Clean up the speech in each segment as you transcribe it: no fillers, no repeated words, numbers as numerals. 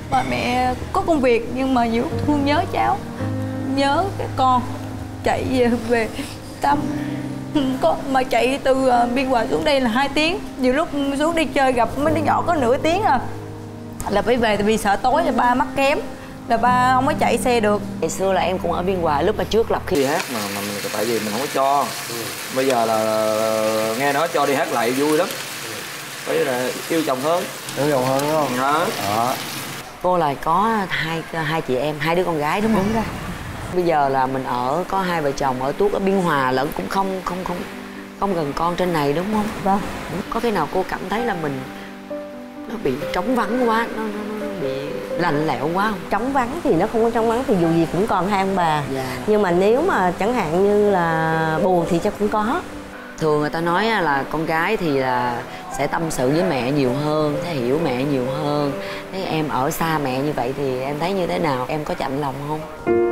Ba mẹ có công việc nhưng mà nhiều lúc thương nhớ cháu, nhớ cái con, chạy về tâm. Mà chạy từ Biên Hòa xuống đây là 2 tiếng. Nhiều lúc xuống đi chơi gặp mấy đứa nhỏ có nửa tiếng à, là phải về, tại vì sợ tối là ba mắc kém, là ba không có chạy xe được. Ngày xưa là em cũng ở Biên Hòa lúc mà trước lập khi hát mà mình, tại vì mình không có cho. Bây giờ là nghe nói cho đi hát lại vui lắm. Bây giờ là yêu chồng hơn. Yêu chồng hơn đúng không? Đó. Cô là có hai chị em, 2 đứa con gái đúng không? Đúng rồi. Bây giờ là mình có 2 vợ chồng ở tuốt ở Biên Hòa lẫn, cũng không gần con trên này đúng không? Vâng. Có khi nào cô cảm thấy là mình nó bị trống vắng quá, nó bị lạnh lẽo quá không? Trống vắng thì nó không có trống vắng, thì dù gì cũng còn 2 ông bà. Nhưng mà nếu mà chẳng hạn như là buồn thì chắc cũng có. Thường người ta nói là con gái thì là sẽ tâm sự với mẹ nhiều hơn, sẽ hiểu mẹ nhiều hơn. Thế em ở xa mẹ như vậy thì em thấy như thế nào? Em có chạnh lòng không?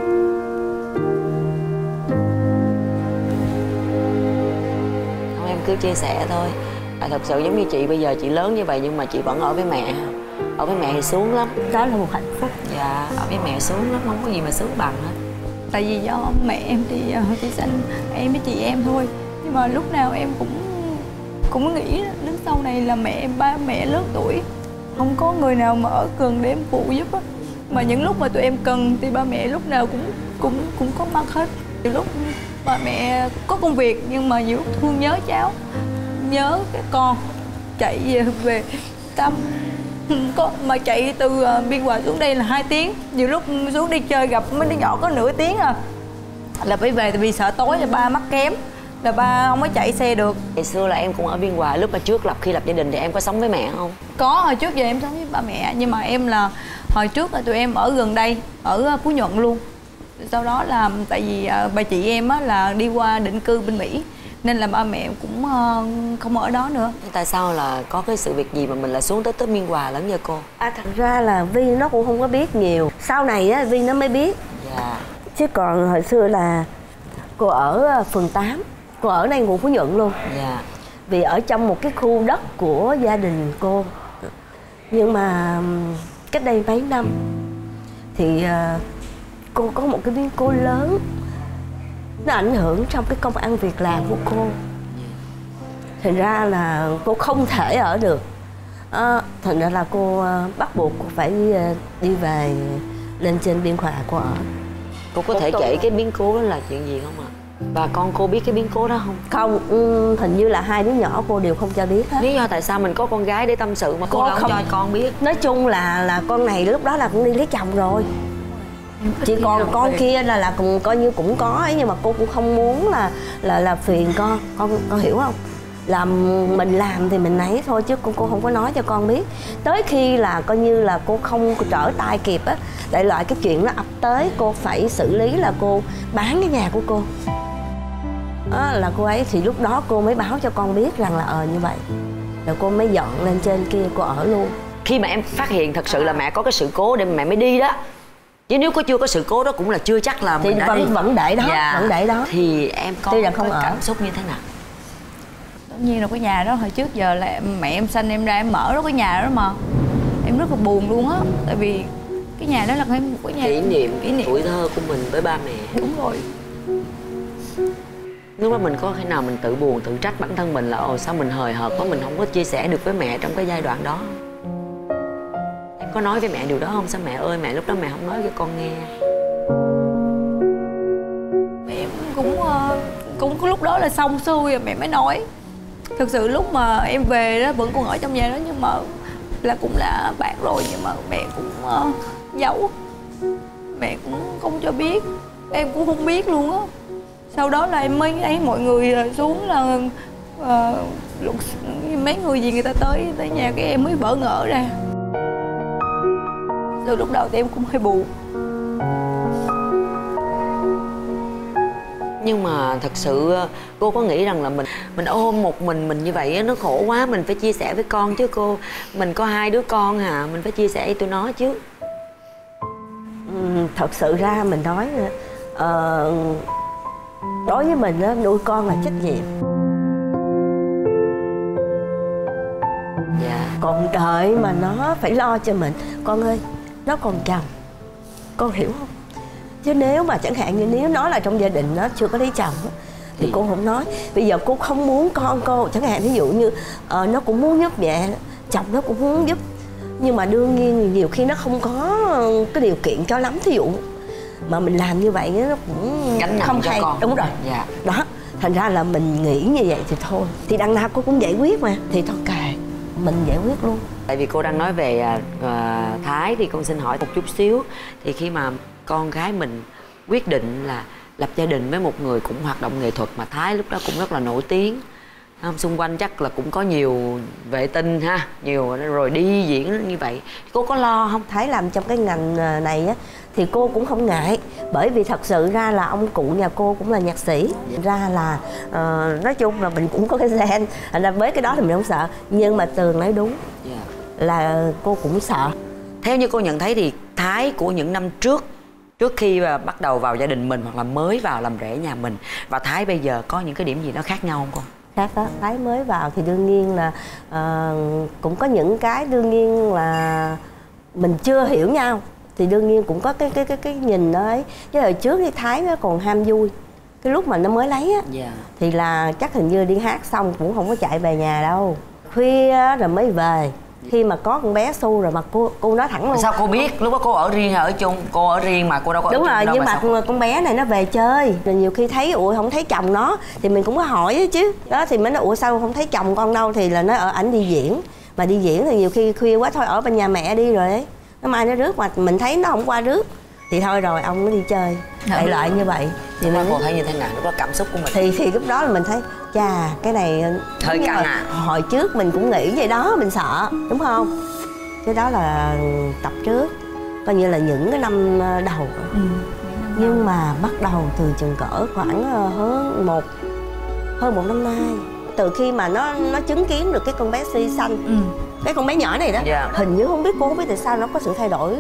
Không, em cứ chia sẻ thôi. Thật sự giống như chị, bây giờ chị lớn như vậy nhưng mà chị vẫn ở với mẹ. Ở với mẹ thì sướng lắm. Đó là một hạnh phúc. Dạ, ở với mẹ sướng lắm, không có gì mà sướng bằng hết. Tại vì do mẹ em thì chỉ sinh em với chị em thôi. Nhưng mà lúc nào em cũng nghĩ đến sau này là ba mẹ lớn tuổi, không có người nào mà ở gần để em phụ giúp á. Mà những lúc mà tụi em cần thì ba mẹ lúc nào cũng có mặt hết. Nhiều lúc ba mẹ có công việc nhưng mà nhiều lúc thương nhớ cháu, nhớ cái con, chạy về tâm. Mà chạy từ Biên Hòa xuống đây là 2 tiếng. Nhiều lúc xuống đi chơi gặp mấy đứa nhỏ có nửa tiếng à, là phải về, tại vì sợ tối là ba mắc kém, là ba không có chạy xe được. Ngày xưa là em cũng ở Biên Hòa lúc mà khi lập gia đình thì em có sống với mẹ không? Có, hồi trước giờ em sống với ba mẹ, nhưng mà em là hồi trước là tụi em ở gần đây, ở Phú Nhuận luôn. Sau đó là tại vì bà chị em á là đi qua định cư bên Mỹ, nên là ba mẹ cũng không ở đó nữa. Tại sao là có cái sự việc gì mà mình lại xuống tới Biên Hòa lắm vậy cô? Thật ra là Vi nó cũng không có biết nhiều. Sau này á Vi nó mới biết. Dạ. Chứ còn hồi xưa là cô ở phường 8, cô ở đây quận Phú Nhuận luôn. Dạ. Vì ở trong một cái khu đất của gia đình cô. Nhưng mà cách đây mấy năm thì cô có một cái biến cố lớn, nó ảnh hưởng trong cái công ăn việc làm của cô. Thành ra là cô không thể ở được. Thành ra là cô bắt buộc cô phải đi về lên trên Biên Hòa cô ở. Cô có thể kể cái biến cố đó là chuyện gì không ạ? Và con cô biết cái biến cố đó không? Không, hình như là 2 đứa nhỏ cô đều không cho biết hết. Lý do tại sao mình có con gái để tâm sự mà cô không cho con biết? Nói chung là con này lúc đó là cũng đi lấy chồng rồi. Chỉ còn con kia là cũng coi như cũng có ấy, nhưng mà cô cũng không muốn là phiền con hiểu không? Là mình làm thì mình ấy thôi, chứ cô không có nói cho con biết. Tới khi là coi như là cô không trở tay kịp á, đại loại cái chuyện nó ập tới, cô phải xử lý là cô bán cái nhà của cô. Là cô ấy thì lúc đó cô mới báo cho con biết rằng là như vậy. Rồi cô mới dọn lên trên kia cô ở luôn. Khi mà em phát hiện thật sự là mẹ có cái sự cố để mẹ mới đi đó, chứ nếu chưa có sự cố đó cũng là chưa chắc là thì mình đã đi. Vẫn để đó, vẫn để đó. Thì em có cảm xúc như thế nào? Tất nhiên là cái nhà đó hồi trước giờ là mẹ em sanh em ra em mở đó, cái nhà đó mà em rất là buồn luôn á. Tại vì cái nhà đó là một cái nhà kỷ niệm tuổi thơ của mình với ba mẹ. Đúng rồi. Lúc đó mình có khi nào mình tự buồn, tự trách bản thân mình là sao mình hời hợt quá, mình không có chia sẻ được với mẹ trong cái giai đoạn đó? Em có nói với mẹ điều đó không? Sao mẹ ơi, mẹ lúc đó mẹ không nói cho con nghe? Mẹ cũng có lúc đó là xong xuôi rồi mẹ mới nói. Thực sự lúc mà em về đó vẫn còn ở trong nhà đó, nhưng mà là cũng là bạn rồi, nhưng mà mẹ cũng giấu. Mẹ cũng không cho biết, em cũng không biết luôn á. Sau đó là em mới thấy mọi người xuống là mấy người gì người ta tới nhà, cái em mới bỡ ngỡ ra. Từ lúc đầu thì em cũng hơi buồn. Nhưng mà thật sự cô có nghĩ rằng là mình ôm một mình như vậy nó khổ quá, mình phải chia sẻ với con chứ cô. Mình có 2 đứa con mình phải chia sẻ với tụi nó chứ. Thật sự ra mình nói đối với mình á, nuôi con là trách nhiệm. Dạ. Còn đợi mà nó phải lo cho mình. Con ơi, nó còn chồng, con hiểu không? Chứ nếu mà chẳng hạn như nếu nói là trong gia đình nó chưa có lấy chồng thì cô không nói. Bây giờ cô không muốn con cô, chẳng hạn ví dụ như nó cũng muốn giúp mẹ, chồng nó cũng muốn giúp, nhưng mà đương nhiên nhiều khi nó không có cái điều kiện cho lắm, thí dụ mà mình làm như vậy nó cũng gánh nặng không cho hay. con. Đúng rồi. Dạ. Đó, thành ra là mình nghĩ như vậy thì thôi, thì đằng nào cô cũng giải quyết mà, thì thôi kệ, mình giải quyết luôn. Tại vì cô đang nói về Thái thì con xin hỏi một chút xíu. Thì khi mà con gái mình quyết định là lập gia đình với một người cũng hoạt động nghệ thuật, mà Thái lúc đó cũng rất là nổi tiếng, xung quanh chắc là cũng có nhiều vệ tinh ha, nhiều rồi đi diễn như vậy, cô có lo không? Thái làm trong cái ngành này á thì cô cũng không ngại, bởi vì thật sự ra là ông cụ nhà cô cũng là nhạc sĩ, ra là nói chung là mình cũng có cái gen, thành ra với cái đó thì mình không sợ. Nhưng mà Tường nói đúng, là cô cũng sợ. Theo như cô nhận thấy thì Thái của những năm trước khi mà bắt đầu vào gia đình mình, hoặc là mới vào làm rể nhà mình, và Thái bây giờ có những cái điểm gì nó khác nhau không con? Khác đó, Thái mới vào thì đương nhiên là cũng có những cái đương nhiên là mình chưa hiểu nhau, thì đương nhiên cũng có cái nhìn đó ấy. Chứ hồi trước thì Thái nó còn ham vui, cái lúc mà nó mới lấy á, thì là chắc hình như đi hát xong cũng không có chạy về nhà đâu, khuya rồi mới về. Khi mà có con bé Su rồi mà cô nói thẳng luôn. Sao cô biết? Lúc đó cô ở riêng hay ở chung? Cô ở riêng mà cô đâu có ở chung. Đúng rồi, đâu, nhưng mà con bé này nó về chơi, rồi nhiều khi thấy ủa không thấy chồng nó thì mình cũng có hỏi chứ. Đó thì mới nói ủa sao không thấy chồng con đâu, thì là nó ở ảnh đi diễn. Mà đi diễn thì nhiều khi khuya quá thôi ở bên nhà mẹ đi rồi ấy. Nó mai nó rước mà mình thấy nó không qua rước thì thôi rồi ông mới đi chơi. Đại loại như vậy. Thì mình cô thấy như thế nào? Lúc đó cảm xúc của mình. Thì lúc đó là mình thấy chà cái này hơi căng à. Hồi trước mình cũng nghĩ vậy đó, mình sợ đúng không? Cái đó là tập trước, coi như là những cái năm đầu. Nhưng mà bắt đầu từ chừng cỡ khoảng hơn một năm nay, từ khi mà nó chứng kiến được cái con bé Si xanh, cái con bé nhỏ này đó, hình như không biết tại sao nó có sự thay đổi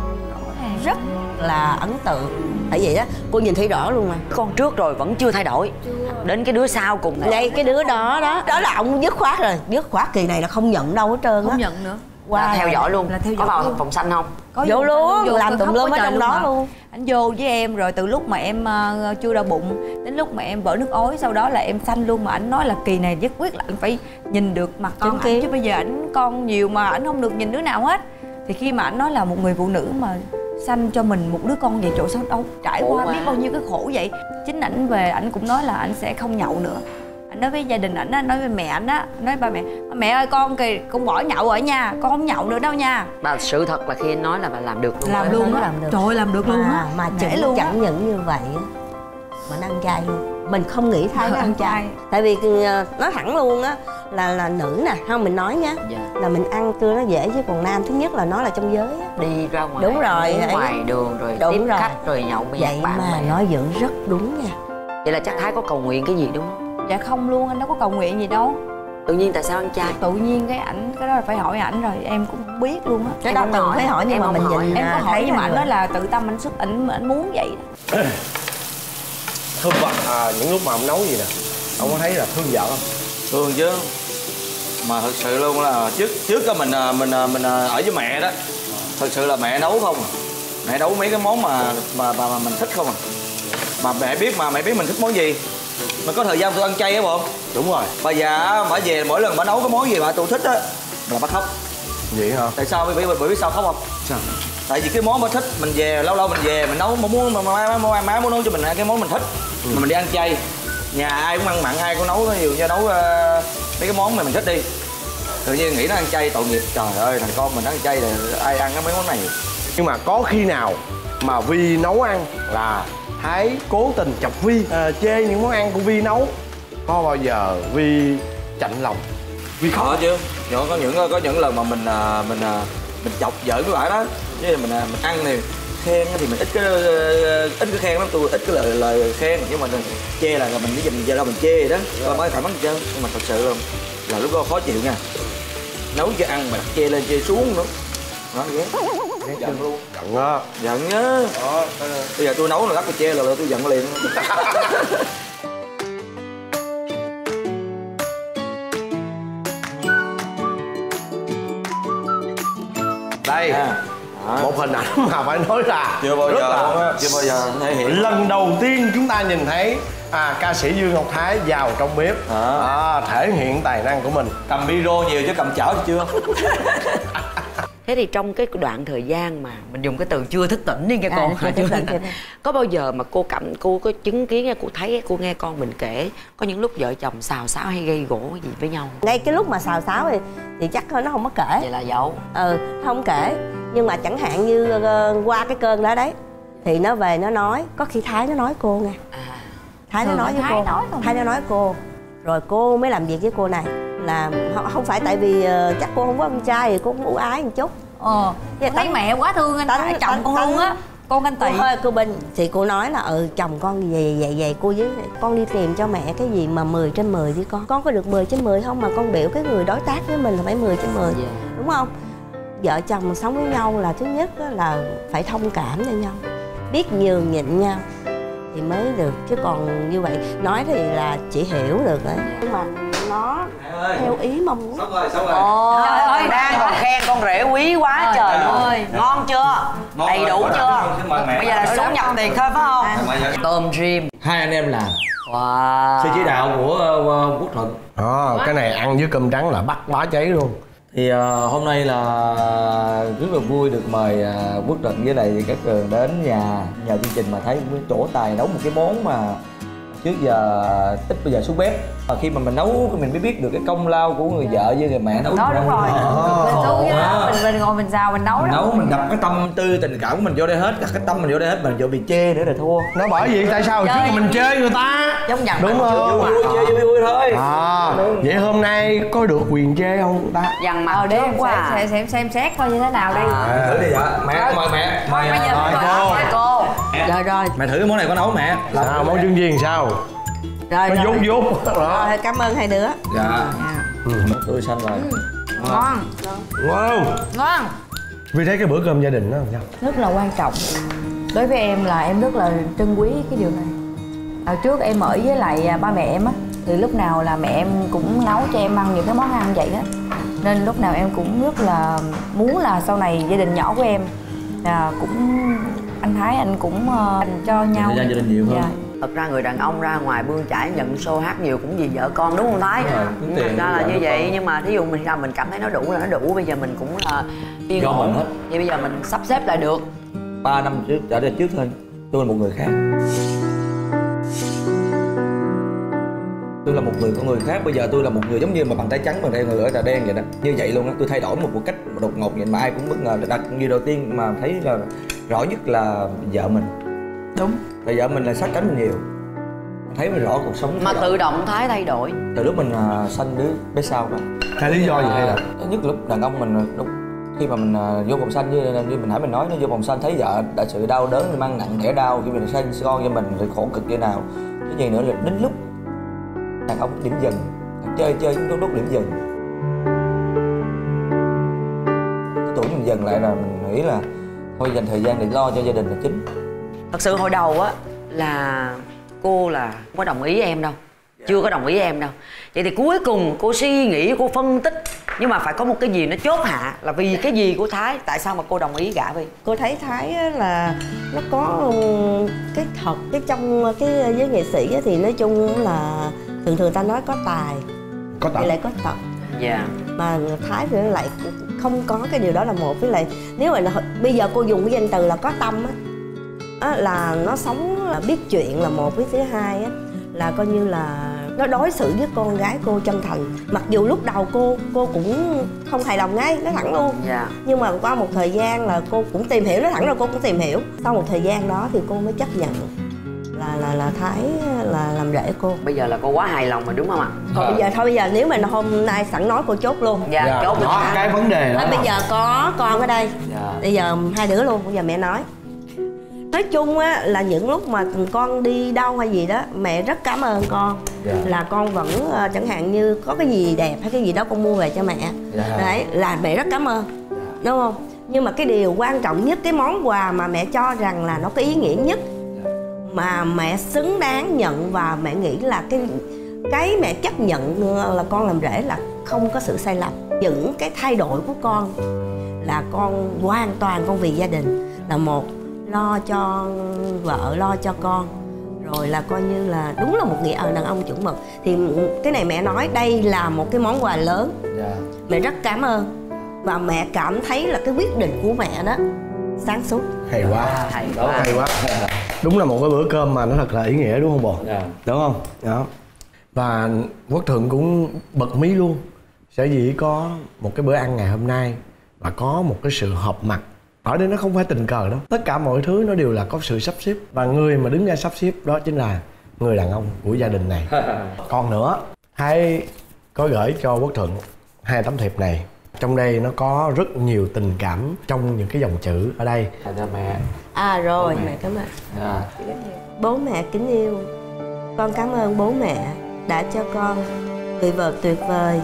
rất là ấn tượng. Tại vậy đó, cô nhìn thấy rõ luôn mà. Con trước rồi vẫn chưa thay đổi, đến cái đứa sau cùng đây, cái đứa đó là ông dứt khoát rồi, dứt khoát kỳ này là không nhận đâu hết trơn á. Không nhận nữa. Là theo dõi luôn. Có vào phòng xanh không? Có vô luôn, làm tùm lum ở trong đó luôn. Anh vô với em rồi từ lúc mà em chưa đau bụng đến lúc mà em vỡ nước ối, sau đó là em xanh luôn. Mà anh nói là kỳ này nhất quyết là anh phải nhìn được mặt con ảnh, chứ bây giờ ảnh con nhiều mà ảnh không được nhìn đứa nào hết. Thì khi mà ảnh nói là một người phụ nữ mà sanh cho mình một đứa con vậy, chỗ sao đâu trải qua biết bao nhiêu cái khổ vậy. Chính ảnh về ảnh cũng nói là ảnh sẽ không nhậu nữa. Anh nói với gia đình ảnh á, nói với mẹ ảnh á, nói ba mẹ ơi con kìa, con bỏ nhậu ở nhà, con không nhậu nữa đâu nha. Mà sự thật là khi anh nói là bà làm được luôn. Làm luôn á. Trời ơi, làm được luôn á. Mà chẳng những như vậy mà nó ăn chay luôn. Mình không nghĩ Thái nó ăn chay. Tại vì nói thẳng luôn á là nữ nè, không mình nói nhá, là mình ăn trưa nó dễ, chứ còn nam thứ nhất là nó là trong giới á. Đi ra ngoài, đúng rồi, ngoài đường rồi tiếp khách rồi nhậu với vậy bạn mà nói vẫn rất đúng nha. Vậy là chắc Thái có cầu nguyện cái gì đúng không? Dạ không luôn, anh đâu có cầu nguyện gì đâu. Tự nhiên tại sao ăn chay? Tự nhiên cái đó là phải hỏi ảnh rồi, em cũng không biết luôn á. Cái đó Tường phải hỏi, nhưng mà mình nhìn em có hỏi nhưng mà ảnh nói là tự tâm anh sức, ảnh muốn vậy đó. Thương vợ những lúc mà ông nấu gì nè, ông có thấy là thương vợ không? Thương chứ. Mà thật sự luôn là trước đó mình ở với mẹ đó, thật sự là mẹ nấu không à. Mẹ nấu mấy cái món mà mình thích không à. Mà mẹ biết mình thích món gì. Mà có thời gian tôi ăn chay á bộ. Đúng rồi. Bà già bà về mỗi lần bà nấu cái món gì mà tôi thích á là bà khóc. Vậy hả? Tại sao bà biết sao khóc không? Sao? Tại vì cái món bà thích, mình về lâu mình về mình nấu, má muốn nấu cho mình cái món mình thích, mà mình đi ăn chay. Nhà ai cũng ăn mặn, ai cũng nấu nhiều cho nấu mấy cái món mà mình thích đi. Tự nhiên nghĩ nó ăn chay tội nghiệp, trời ơi thằng con mình ăn chay là ai ăn cái mấy món này. Nhưng mà có khi nào mà Vi nấu ăn là Thái cố tình chọc Vi, chê những món ăn của Vi nấu, có bao giờ Vi chạnh lòng? Vi Có chứ. Có những lần mà mình chọc giỡn cái bả đó, chứ mình ăn thì khen thì mình ít cái khen lắm, tôi ít cái lời khen, nhưng mà chê là mình chỉ dùm giờ đâu mình chê đó, coi mới thẳng mắt chứ. Nhưng mà thật sự luôn là lúc đó khó chịu nha, nấu cho ăn mà chê lên chê xuống nữa, nó ghét giận luôn. Giận á. Giận nhá. Bây giờ tôi nấu là gắt tôi chê là tôi giận liền. Đây Một hình ảnh mà phải nói là chưa bao rất giờ là... luôn á, chưa bao giờ thể hiện. Lần đầu tiên chúng ta nhìn thấy ca sĩ Dương Ngọc Thái vào trong bếp thể hiện tài năng của mình. Cầm micro nhiều chứ cầm chảo thì chưa. Thế thì trong cái đoạn thời gian mà mình dùng cái từ chưa thức tỉnh đi nha con, có bao giờ mà cô có chứng kiến, cô thấy, cô nghe con mình kể có những lúc vợ chồng xào xáo hay gây gổ gì với nhau? Ngay cái lúc mà xào xáo thì chắc thôi nó không có kể. Vậy là giấu. Không kể. Nhưng mà chẳng hạn như qua cái cơn đó đấy thì nó về nó nói, có khi Thái nó nói cô nghe. Thái nó nói với cô. Thái nó nói cô. Rồi cô mới làm việc với cô này. Là không phải tại vì chắc cô không có con trai thì cô cũng ưu ái một chút. Thấy mẹ quá thương anh chồng con luôn á. Con anh Tị cô Bình thì cô nói là chồng con vậy cô với con đi tìm cho mẹ cái gì mà 10 trên 10 đi con có được 10 trên 10 không, mà con biểu cái người đối tác với mình là phải 10 trên 10 đúng không? Vợ chồng sống với nhau là thứ nhất là phải thông cảm cho nhau, biết nhường nhịn nhau thì mới được, chứ còn như vậy nói thì là chỉ hiểu được đấy, nhưng mà nó theo ý mong muốn. Xong rồi. Trời ơi, đang còn khen con rể quý quá trời ơi. Ngon chưa? Đầy đủ chưa? Bây giờ là số nhập tiền thôi phải không? Tôm rim 2 anh em làm. Wow. Sự chỉ đạo của Quốc Thuận. Cái này ăn với cơm trắng là bắt bá cháy luôn. Thì hôm nay là rất là vui được mời Quốc Thuận với lại các Cường đến nhờ chương trình mà thấy trổ tài nấu một cái món mà trước giờ ít bây giờ xuống bếp. Và khi mà mình nấu mình mới biết được cái công lao của người vợ với người mẹ nấu. Đó đúng rồi. Mình ngồi mình xào mình nấu mình đập cái tâm tư tình cảm của mình vô đây hết, đặt cái tâm mình vô đây hết, mình vô bị chê nữa là thua. Nó bởi vì tại sao chứ mà mình chê người ta giống nhận đúng không? Vui thôi. Vậy hôm nay có được quyền chê không người ta? Dằn mặt để em xem xét coi như thế nào đi. Thử đi ạ. Mẹ mời mẹ. Mời cô. Rồi. Mẹ thử cái món này có nấu mẹ. Món trứng chiên sao? Rồi. Vút. Rồi cảm ơn hai đứa. Dạ. Tươi xanh rồi. Ngon. Vì thấy cái bữa cơm gia đình đó sao? Rất là quan trọng. Đối với em là em rất là trân quý cái điều này. Hồi trước em ở với lại ba mẹ em á, thì lúc nào là mẹ em cũng nấu cho em ăn những cái món ăn vậy á. Nên lúc nào em cũng rất là muốn là sau này gia đình nhỏ của em là cũng anh Thái anh cũng dành cho nhau. Thời gian gia đình nhiều hơn. Thật ra người đàn ông ra ngoài bươn chải nhận show hát nhiều cũng vì vợ con đúng không Thái? Thật ra là như vậy, nhưng mà thí dụ mình cảm thấy nó đủ là nó đủ. Bây giờ mình cũng là yên ổn hết. Vậy bây giờ mình sắp xếp lại được. 3 năm trước trở về trước thôi, tôi là một người khác. Tôi là một người con người khác, bây giờ tôi là một người giống như mà bàn tay trắng bàn tay người ở trà đen vậy đó. Như vậy luôn á, tôi thay đổi một cách đột ngột vậy mà ai cũng bất ngờ. Đặt như đầu tiên mà thấy là rõ nhất là vợ mình. Đúng. Tại vợ mình là sát cánh mình nhiều. Thấy mình rõ cuộc sống. Mà tự động Thái thay đổi. Từ lúc mình sanh đứa bé sau đó. Hay lý do gì hay là? Nhất lúc đàn ông mình lúc khi mà mình vô vòng sanh như mình nãy mình nói, nó vô vòng sanh thấy vợ đã sự đau đớn, mang nặng đẻ đau khi mình sanh con cho mình rồi khổ cực như nào. Cái gì nữa là đến lúc đàn ông điểm dừng, chơi chúng đốt điểm dừng. Cái tuổi mình dừng lại là mình nghĩ là thôi dành thời gian để lo cho gia đình là chính. Thật sự hồi đầu á là cô là không có đồng ý em đâu, chưa có đồng ý em đâu. Vậy thì cuối cùng cô suy nghĩ, cô phân tích, nhưng mà phải có một cái gì nó chốt hạ là vì cái gì của Thái, tại sao mà cô đồng ý gả Vi? Cô thấy Thái là nó có cái thật, cái trong cái giới nghệ sĩ thì nói chung là thường ta nói có tài, có tật, lại có tật. Dạ. Mà Thái thì lại không có cái điều đó là một. Với lại nếu mà bây giờ cô dùng cái danh từ là có tâm á, là nó sống là biết chuyện là một. Với thứ hai á là coi như là nó đối xử với con gái cô chân thành. Mặc dù lúc đầu cô cũng không hài lòng ngay, nói thẳng luôn. Nhưng mà qua một thời gian là cô cũng tìm hiểu, nói thẳng là cô cũng tìm hiểu. Sau một thời gian đó thì cô mới chấp nhận là Thái là làm rể cô. Bây giờ là cô quá hài lòng rồi đúng không ạ? Bây giờ nếu mà hôm nay sẵn nói cô chốt luôn. Chốt đó cái vấn đề đó. Bây giờ có con ở đây. Bây giờ hai đứa luôn, bây giờ mẹ nói chung á là những lúc mà con đi đâu hay gì đó mẹ rất cảm ơn con. Là con vẫn chẳng hạn như có cái gì đẹp hay cái gì đó con mua về cho mẹ. Đấy là mẹ rất cảm ơn, đúng không? Nhưng mà cái điều quan trọng nhất, cái món quà mà mẹ cho rằng là nó có ý nghĩa nhất mà mẹ xứng đáng nhận, và mẹ nghĩ là cái mẹ chấp nhận là con làm rể là không có sự sai lầm. Những cái thay đổi của con là con hoàn toàn con vì gia đình, là một lo cho vợ, lo cho con, rồi là coi như là đúng là một nghĩa đàn ông chuẩn mực. Thì cái này mẹ nói đây là một cái món quà lớn. Mẹ rất cảm ơn, và mẹ cảm thấy là cái quyết định của mẹ đó sáng suốt. Hay quá, hay quá. Đúng là một cái bữa cơm mà nó thật là ý nghĩa, đúng không bồ? Đúng không? Đó. Và Quốc Thượng cũng bật mí luôn, sở dĩ có một cái bữa ăn ngày hôm nay và có một cái sự họp mặt ở đây, nó không phải tình cờ đâu, tất cả mọi thứ nó đều là có sự sắp xếp, và người mà đứng ra sắp xếp đó chính là người đàn ông của gia đình này. Còn nữa, hãy có gửi cho Quốc Thuận 2 tấm thiệp này. Trong đây nó có rất nhiều tình cảm trong những cái dòng chữ ở đây. Cho mẹ. Rồi, mẹ cảm ơn. Bố mẹ kính yêu, con cảm ơn bố mẹ đã cho con người vợ tuyệt vời.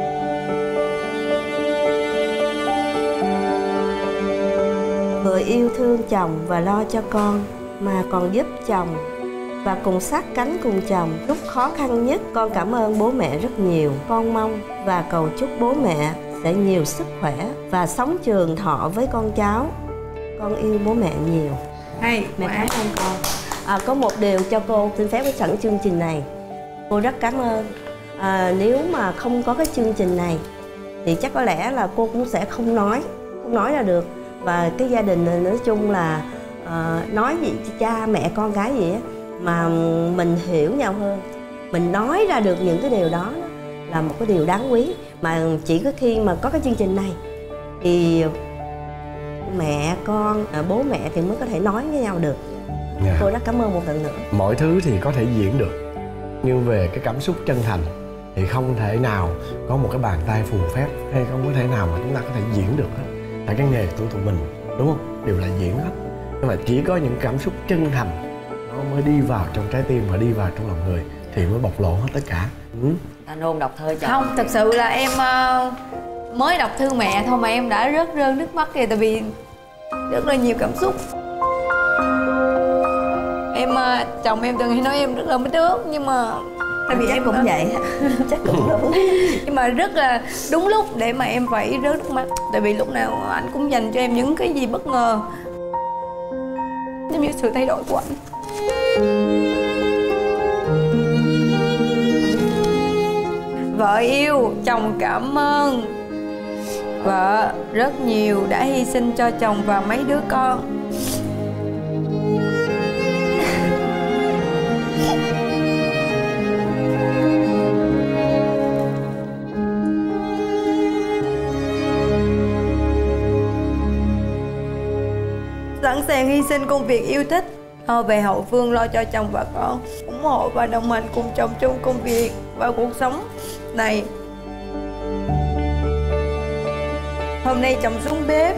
Vừa yêu thương chồng và lo cho con, mà còn giúp chồng và cùng sát cánh cùng chồng lúc khó khăn nhất. Con cảm ơn bố mẹ rất nhiều. Con mong và cầu chúc bố mẹ sẽ nhiều sức khỏe và sống trường thọ với con cháu. Con yêu bố mẹ nhiều. Hay, mẹ cảm ơn con. Có một điều cho cô xin phép với sẵn chương trình này, cô rất cảm ơn. Nếu mà không có cái chương trình này thì chắc có lẽ là cô cũng sẽ không nói ra được. Và cái gia đình này nói chung là nói gì cha mẹ con gái gì á, mà mình hiểu nhau hơn, mình nói ra được những cái điều đó là một cái điều đáng quý. Mà chỉ có khi mà có cái chương trình này thì mẹ con, bố mẹ thì mới có thể nói với nhau được. Cô rất cảm ơn một lần nữa. Mọi thứ thì có thể diễn được, nhưng về cái cảm xúc chân thành thì không thể nào có một cái bàn tay phù phép, hay không có thể nào mà chúng ta có thể diễn được hết. Tại cái nghề của tụi mình, đúng không, đều là diễn hết. Nhưng mà chỉ có những cảm xúc chân thành nó mới đi vào trong trái tim và đi vào trong lòng người thì mới bộc lộ hết tất cả. Ta nôn đọc thơ cho. Không, thật sự là em mới đọc thư mẹ thôi mà em đã rớt rơi nước mắt kìa, tại vì rất là nhiều cảm xúc. Em chồng em từng hay nói em rất là mít nước, nhưng mà tại vì em cũng vậy. Chắc cũng đúng. Nhưng mà rất là đúng lúc để mà em phải rớt nước mắt, tại vì lúc nào anh cũng dành cho em những cái gì bất ngờ, giống như sự thay đổi của anh. Vợ yêu, chồng cảm ơn vợ rất nhiều đã hy sinh cho chồng và mấy đứa con. Sẵn sàng hy sinh công việc yêu thích, về hậu phương lo cho chồng và con, ủng hộ và đồng hành cùng chồng trong công việc và cuộc sống này. Hôm nay chồng xuống bếp,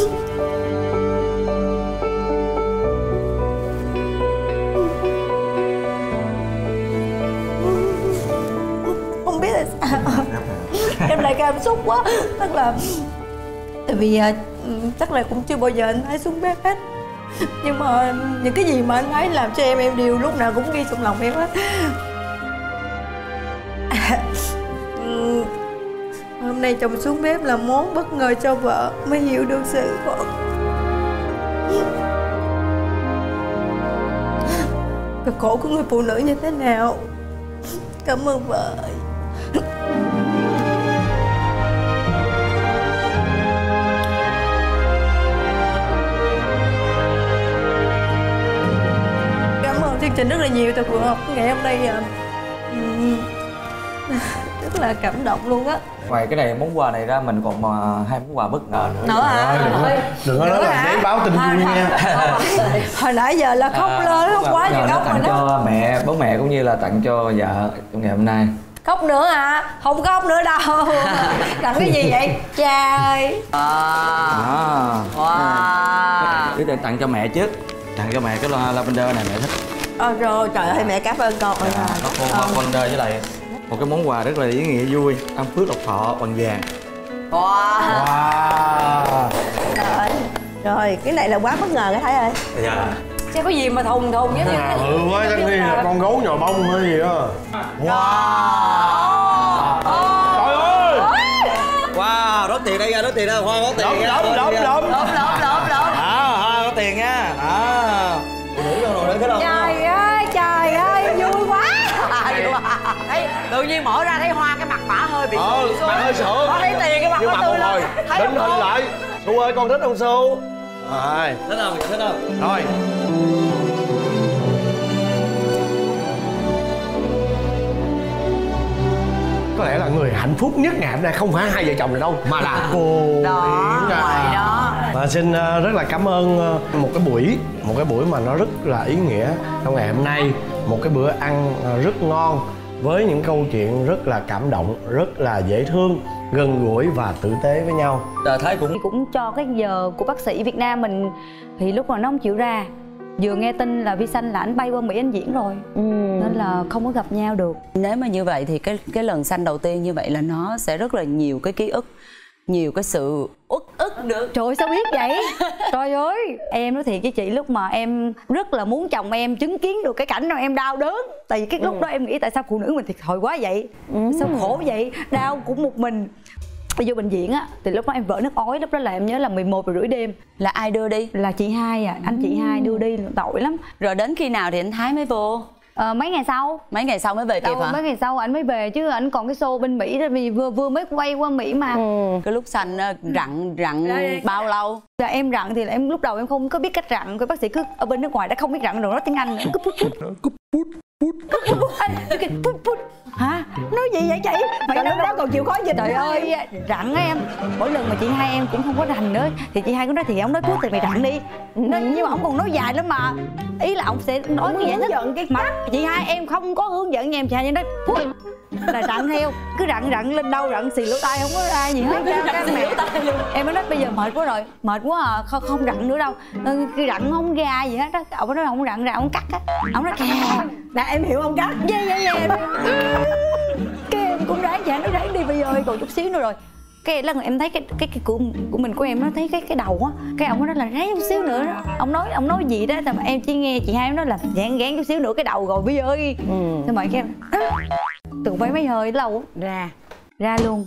không biết là sao em lại cảm xúc quá. Tức là tại vì chắc là cũng chưa bao giờ anh ấy xuống bếp hết, nhưng mà những cái gì mà anh ấy làm cho em đều lúc nào cũng ghi trong lòng em hết. Hôm nay chồng xuống bếp là món bất ngờ cho vợ mới hiểu được sự cực khổ của người phụ nữ như thế nào. Cảm ơn vợ. Chương trình rất là nhiều, thật sự ngày hôm nay rất là cảm động luôn á. Ngoài cái này món quà này ra mình còn 2 món quà bất ngờ nữa. Nữa hả? Đừng có nói là giấy báo tình duyên nha. Hồi nãy giờ là khóc lên, khóc quá giờ khóc rồi đó. Tặng cho mẹ, bố mẹ cũng như là tặng cho vợ trong ngày hôm nay. Khóc nữa hả? Không khóc nữa đâu. Tặng cái gì vậy? Trai. Quyết định tặng cho mẹ trước. Tặng cho mẹ cái lavender này mẹ thích. Rồi, trời ơi mẹ cảm ơn con. Có lavender với lại một cái món quà rất là ý nghĩa vui, Tam Phước Lộc Thọ bằng vàng. Rồi, cái này là quá bất ngờ cái Thái ơi. Dạ. Chứ có gì mà thùng với quá chắc đi con gấu nhồi bông hay gì đó. Wow, rót tiền đây ra, rót tiền đâu, Hoa có tiền nha. Lộn. Hoa có tiền nha. Nữ đâu rồi, cái đâu. Trời ơi, vui quá. Thấy tự nhiên mở ra thấy Hoa cái mặt bả hơi bị sượng. Mặt hơi sượng. Có thấy tiền cái mặt nó tươi lên. Định hình lại. Su ơi, con thích không Su? Rồi. Thích không? Thích không? Rồi. Có lẽ là người hạnh phúc nhất ngày hôm nay không phải hai vợ chồng này đâu, mà là cô đó, ngoài đó. Và xin rất là cảm ơn một cái buổi mà nó rất là ý nghĩa trong ngày hôm nay. Một cái bữa ăn rất ngon với những câu chuyện rất là cảm động, rất là dễ thương, gần gũi và tử tế với nhau. Thấy Cũng cho cái giờ của bác sĩ Việt Nam mình thì lúc mà nó không chịu ra, vừa nghe tin là Vi Xanh là anh bay qua Mỹ anh diễn rồi, nên là không có gặp nhau được. Nếu mà như vậy thì cái lần sanh đầu tiên như vậy là nó sẽ rất là nhiều cái ký ức, nhiều cái sự uất ức nữa. Trời ơi sao biết vậy? Trời ơi, em nói thiệt với chị, lúc mà em rất là muốn chồng em chứng kiến được cái cảnh nào em đau đớn. Tại vì cái lúc đó em nghĩ tại sao phụ nữ mình thiệt thòi quá vậy, sao khổ vậy, đau cũng một mình. Vô bệnh viện á thì lúc đó em vỡ nước ối, lúc đó là em nhớ là 11:30 đêm. Là ai đưa đi? Là chị Hai anh chị Hai đưa đi, tội lắm. Rồi đến khi nào thì anh Thái mới vô? Mấy ngày sau. Mấy ngày sau mới về kịp hả? Mấy ngày sau anh mới về chứ anh còn cái show bên Mỹ đó, vì vừa mới quay qua Mỹ mà. Cái lúc sanh rặn bao lâu? Là em rặn thì là em lúc đầu em không có biết cách rặn, cái bác sĩ cứ ở bên nước ngoài đã không biết rặn rồi, nói tiếng Anh nữa. Cúp. Hả? Nói gì vậy chị? Mày lúc đó còn chịu khó dịch. Trời ơi, rặn em. Mỗi lần mà chị Hai em cũng không có rành nữa thì chị Hai cũng nói thì ông nói trước thì mày rặn đi. Nhưng mà ông còn nói dài lắm mà. Ý là ông sẽ nói cái giải thích cái mà chị Hai em không có hướng dẫn nha em, chị Hai nói là rặn theo, cứ rặn lên đâu rặn xì lỗ tai không có ra gì hết. Em mới nói bây giờ mệt quá rồi, mệt quá à, không rặn nữa đâu, khi rặn không ra gì hết đó. Ông nói không rặn ra, ông cắt á, ông nói là em hiểu ông cắt. Dạ. Cái em cũng ráng, dạ nó ráng đi bây giờ còn chút xíu nữa rồi. Cái là em thấy cái của mình của em nó thấy cái đầu á, cái ông nói là ráng chút xíu nữa đó. Ông nói gì đó mà em chỉ nghe chị Hai nói là gán chút xíu nữa cái đầu rồi bây giờ ơi. Thế mà cái từ mấy hơi lâu ra luôn.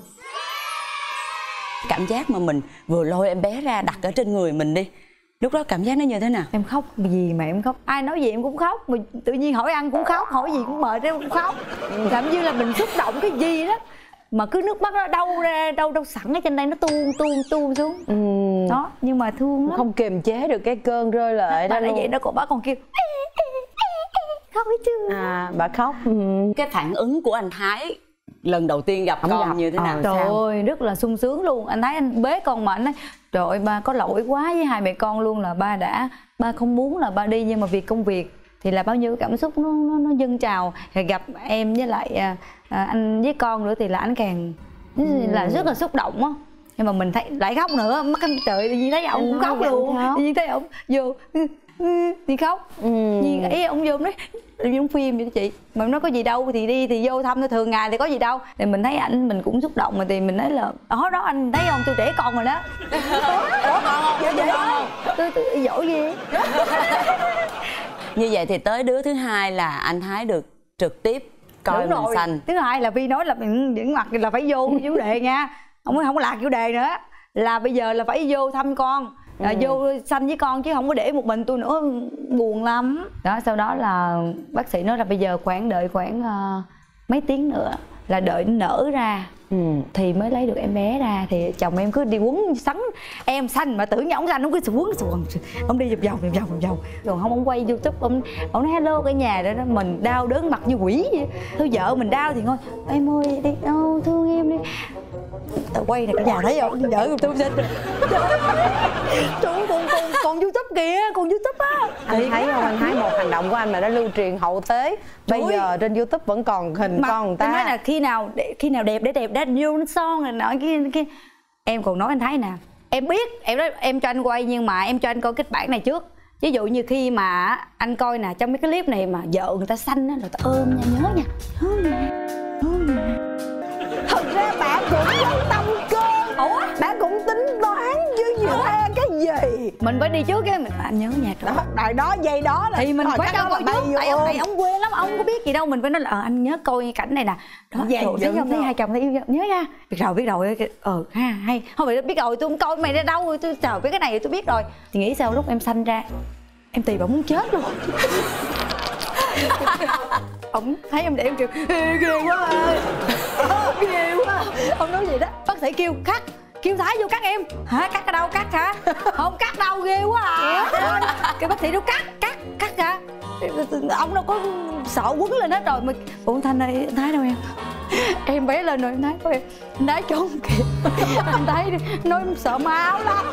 Cảm giác mà mình vừa lôi em bé ra đặt ở trên người mình đi, lúc đó cảm giác nó như thế nào? Em khóc gì mà em khóc, ai nói gì em cũng khóc, mà tự nhiên hỏi ăn cũng khóc, hỏi gì cũng mệt em cũng khóc. Cảm như là mình xúc động cái gì đó mà cứ nước mắt nó đâu sẵn ở trên đây nó tuôn xuống. Đó, nhưng mà thương lắm, không kiềm chế được cái cơn rơi lệ đó. Là vậy đó, bà còn kêu khóc hết chứ. Bà khóc. Cái phản ứng của anh Thái lần đầu tiên gặp con như thế nào? Trời ơi, rất là sung sướng luôn. Anh thấy anh bế con mà anh nói trời ơi ba có lỗi quá với hai mẹ con luôn, là ba không muốn là ba đi nhưng mà vì công việc thì là bao nhiêu cảm xúc nó dâng trào. Thì gặp em với lại anh với con nữa thì là anh càng là rất là xúc động á. Nhưng mà mình thấy lại khóc nữa, mắt anh trời tự nhiên thấy ông cũng khóc luôn, tự nhiên thấy ông vô thì khóc. Nhưng ý ông vô nói giống phim vậy đó chị, mà nó có gì đâu thì đi thì vô thăm thôi, thường ngày thì có gì đâu. Thì mình thấy ảnh mình cũng xúc động mà, thì mình nói là đó anh thấy không, tôi trẻ con rồi đó. Tôi giỏi ghê. Như vậy thì tới đứa thứ hai là anh Thái được trực tiếp coi mình sanh. Thứ hai là Vi nói là những mặt là phải vô chủ đề nha, không có lạc chủ đề nữa, là bây giờ là phải vô thăm con. Vô sanh với con chứ không có để một mình tôi nữa, buồn lắm đó. Sau đó là bác sĩ nói là bây giờ đợi khoảng mấy tiếng nữa là đợi nở ra thì mới lấy được em bé ra. Thì chồng em cứ đi quấn sắn em sanh mà tưởng như ổng sanh, ổng cứ quấn ông đi vòng vòng rồi ông quay YouTube, ông nói hello cả nhà đó, mình đau đớn mặt như quỷ vậy. Thôi vợ mình đau thì thôi em ơi đi đâu thương em đi, quay này cả nhà thấy không, vợ tôi sinh còn YouTube kìa, còn YouTube á. Anh thấy không, anh thấy một hành động của anh mà đã lưu truyền hậu thế. Bây giờ trên YouTube vẫn còn hình con người ta. Em nói là khi nào đẹp để đẹp đã vô nó son rồi nọ kia. Em còn nói anh Thái nè, em biết em nói em cho anh quay nhưng mà em cho anh coi kịch bản này trước. Ví dụ như khi mà anh coi nè, trong mấy cái clip này mà vợ người ta xanh á, rồi ta ôm nha, nhớ nha. Thật ra bạn cũng có tâm cơ. Ủa? Bạn cũng tính toán chứ gì cái gì. mình phải đi trước cái anh nhớ nhà trọ đó dây đó là thì mình phải cho coi trước tại ông này ông quê lắm, ông không có biết gì đâu, mình phải nói là anh nhớ coi cảnh này nè đó. Thấy không, thấy hai chồng thấy yêu nhớ nha, biết rồi ha hay không phải biết rồi tôi không coi mày ra đâu, tôi trời biết cái này tôi biết rồi. Thì nghĩ sao lúc em sanh ra em tìm ổng muốn chết luôn. Ổng thấy em để em kêu ghê quá ghê quá, ông nói gì đó, bác sĩ kêu cắt, kêu Thái vô cắt em hả, cắt ở đâu, cắt hả, không cắt đâu ghê quá à. Cái bác sĩ nó cắt hả, ông đâu có sợ quấn lên hết rồi mà ủa Thanh ơi Thái đâu em bé lên rồi em Thái có em Thái trốn kìa. Anh Thái nói em sợ máu lắm.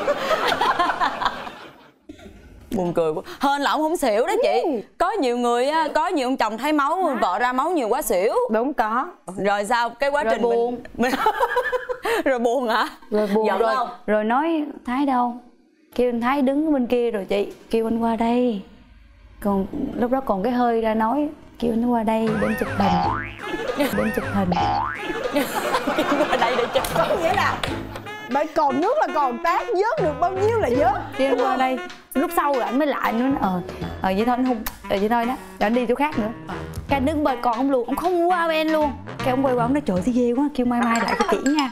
Buồn cười quá. Hên là ông không xỉu đó chị. Có nhiều người có nhiều ông chồng thấy máu vợ ra máu nhiều quá xỉu. Đúng có. Rồi sao cái quá rồi trình buồn mình... Rồi buồn hả? Rồi buồn giận rồi không? Rồi nói Thái đâu, kêu anh Thái đứng bên kia rồi chị kêu anh qua đây, còn lúc đó còn cái hơi ra nói kêu anh qua đây để chụp hình, để chụp hình. Qua đây để chụp. Có nghĩa là bởi còn nước là còn tát, vớt được bao nhiêu là vớt. Kêu anh qua đây, lúc sau rồi anh mới lại anh nói vậy thôi anh không vậy thôi đó, rồi anh đi chỗ khác nữa. Cái anh đứng bên còn ông luôn, ông không qua bên luôn. Cái ông quay qua ông nói trời thấy ghê quá, kêu mai lại cho kỹ nha.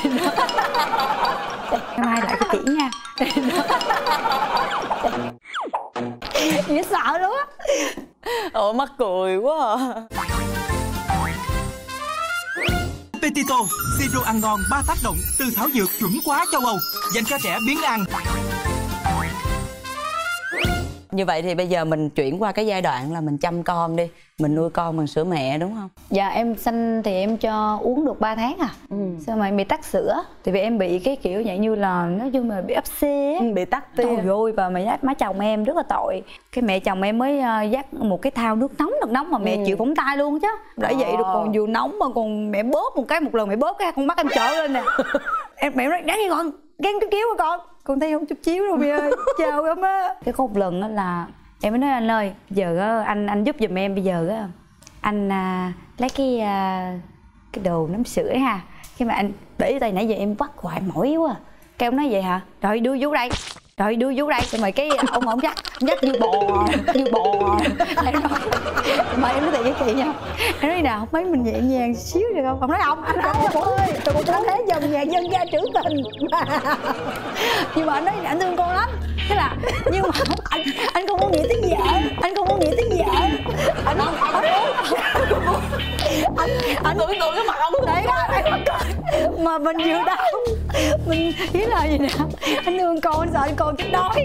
Mai lại cho kỹ nha. Dễ sợ luôn á. Ôi mắc cười quá à. Petito, siro ăn ngon 3 tác động từ thảo dược chuẩn quá châu Âu, dành cho trẻ biếng ăn. Như vậy thì bây giờ mình chuyển qua cái giai đoạn là mình chăm con đi, mình nuôi con bằng sữa mẹ đúng không? Dạ em sanh thì em cho uống được 3 tháng à. Sao mà em bị tắc sữa, thì vì em bị cái kiểu dạng như là nói chung là bị ấp xê á. Bị tắc tia. Trời ơi, và má chồng em rất là tội. Cái mẹ chồng em mới dắt một cái thau nước nóng mà mẹ chịu phỏng tay luôn chứ. Đã vậy được còn vừa nóng mà còn mẹ bóp một lần mẹ bóp cái con mắt em trở lên nè. Mẹ nói đáng đi con, ghen cái kéo con thấy không chút xíu đâu mẹ ơi. Chào em á. Cái có một lần đó là em mới nói anh ơi giờ anh giúp giùm em, bây giờ á anh lấy cái đồ nắm sữa ha, khi mà anh để tay nãy giờ em bắt hoài mỏi quá. Cái ông nói vậy hả, rồi đưa vô đây, rồi mà cái ông dắt như bò em nói mà em nói thiệt với chị nha, em nói nào mấy mình nhẹ nhàng xíu được không? Ông nói không anh ơi tôi cũng có thế dòng nhạc dân gia trữ tình. Nhưng mà anh nói anh thương con lắm, thế là nhưng mà anh không có nghĩ tới vợ, anh tưởng tượng cái mặt ông đấy đó mà mình vừa đau mình ý là gì nè, anh thương con, anh sợ anh con chết đói.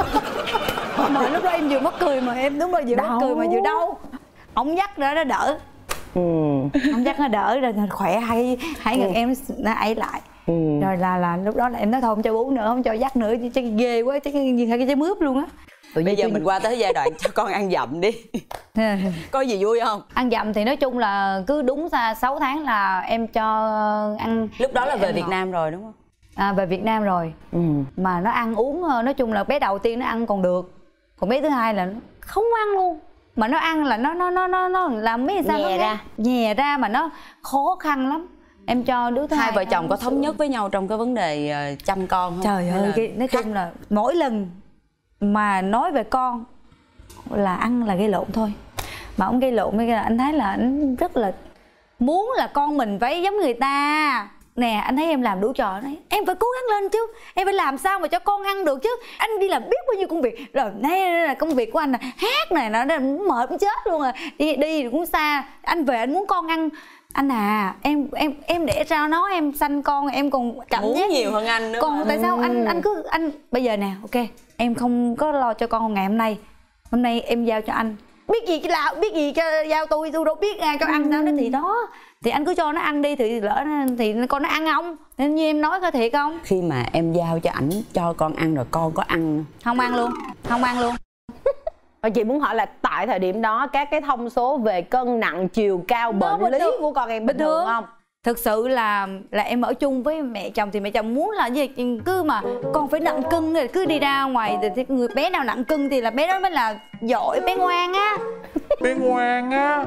Mà lúc đó em vừa mắc cười mà em đúng là vừa mắc cười mà vừa đau. Ông dắt ra nó đỡ, ông dắt nó đỡ rồi khỏe, hai ngực em nó ấy lại. Rồi là lúc đó là em nói thôi không cho uống nữa, không cho dắt nữa chứ ghê quá, chứ như hai cái trái mướp luôn á. Bây giờ mình qua tới giai đoạn cho con ăn dặm đi. Có gì vui không? Ăn dặm thì nói chung là cứ đúng 6 tháng là em cho ăn. Lúc đó là về Việt Nam rồi đúng không? Về Việt Nam rồi. Mà nó ăn uống nói chung là bé đầu tiên nó ăn còn được, còn bé thứ hai là nó không ăn luôn. Mà nó ăn là nó làm mấy sao nhè ra mà nó khó khăn lắm. Em cho đứa thứ hai. Hai vợ chồng có thống nhất với nhau trong cái vấn đề chăm con không? Trời ơi, nói chung là mỗi lần mà nói về con là ăn là gây lộn thôi. Mà ông gây lộn với anh thấy là anh rất là muốn là con mình phải giống người ta. Nè anh thấy em làm đủ trò đấy, em phải cố gắng lên chứ, em phải làm sao mà cho con ăn được chứ. Anh đi làm biết bao nhiêu công việc rồi, đây là công việc của anh là hát này nó mệt cũng chết luôn rồi, đi cũng xa, anh về anh muốn con ăn. Anh à, em để ra nó, em sanh con em còn cảm giác nhiều hơn anh nữa. Còn tại sao anh bây giờ nè, ok em không có lo cho con ngày hôm nay em giao cho anh, biết gì là biết gì cho giao tôi đâu biết cho ăn sao đó, thì đó thì anh cứ cho nó ăn đi, thì lỡ thì con nó ăn không, nên như em nói có thiệt không? Khi mà em giao cho ảnh cho con ăn rồi con có ăn không? Không ăn luôn. Và chị muốn hỏi là tại thời điểm đó các cái thông số về cân nặng, chiều cao, bệnh lý của con em bình thường không? Thực sự là em ở chung với mẹ chồng thì mẹ chồng muốn là gì cứ mà con phải nặng cân, rồi cứ đi ra ngoài thì người bé nào nặng cân thì là bé đó mới là giỏi, bé ngoan á. Bé ngoan á.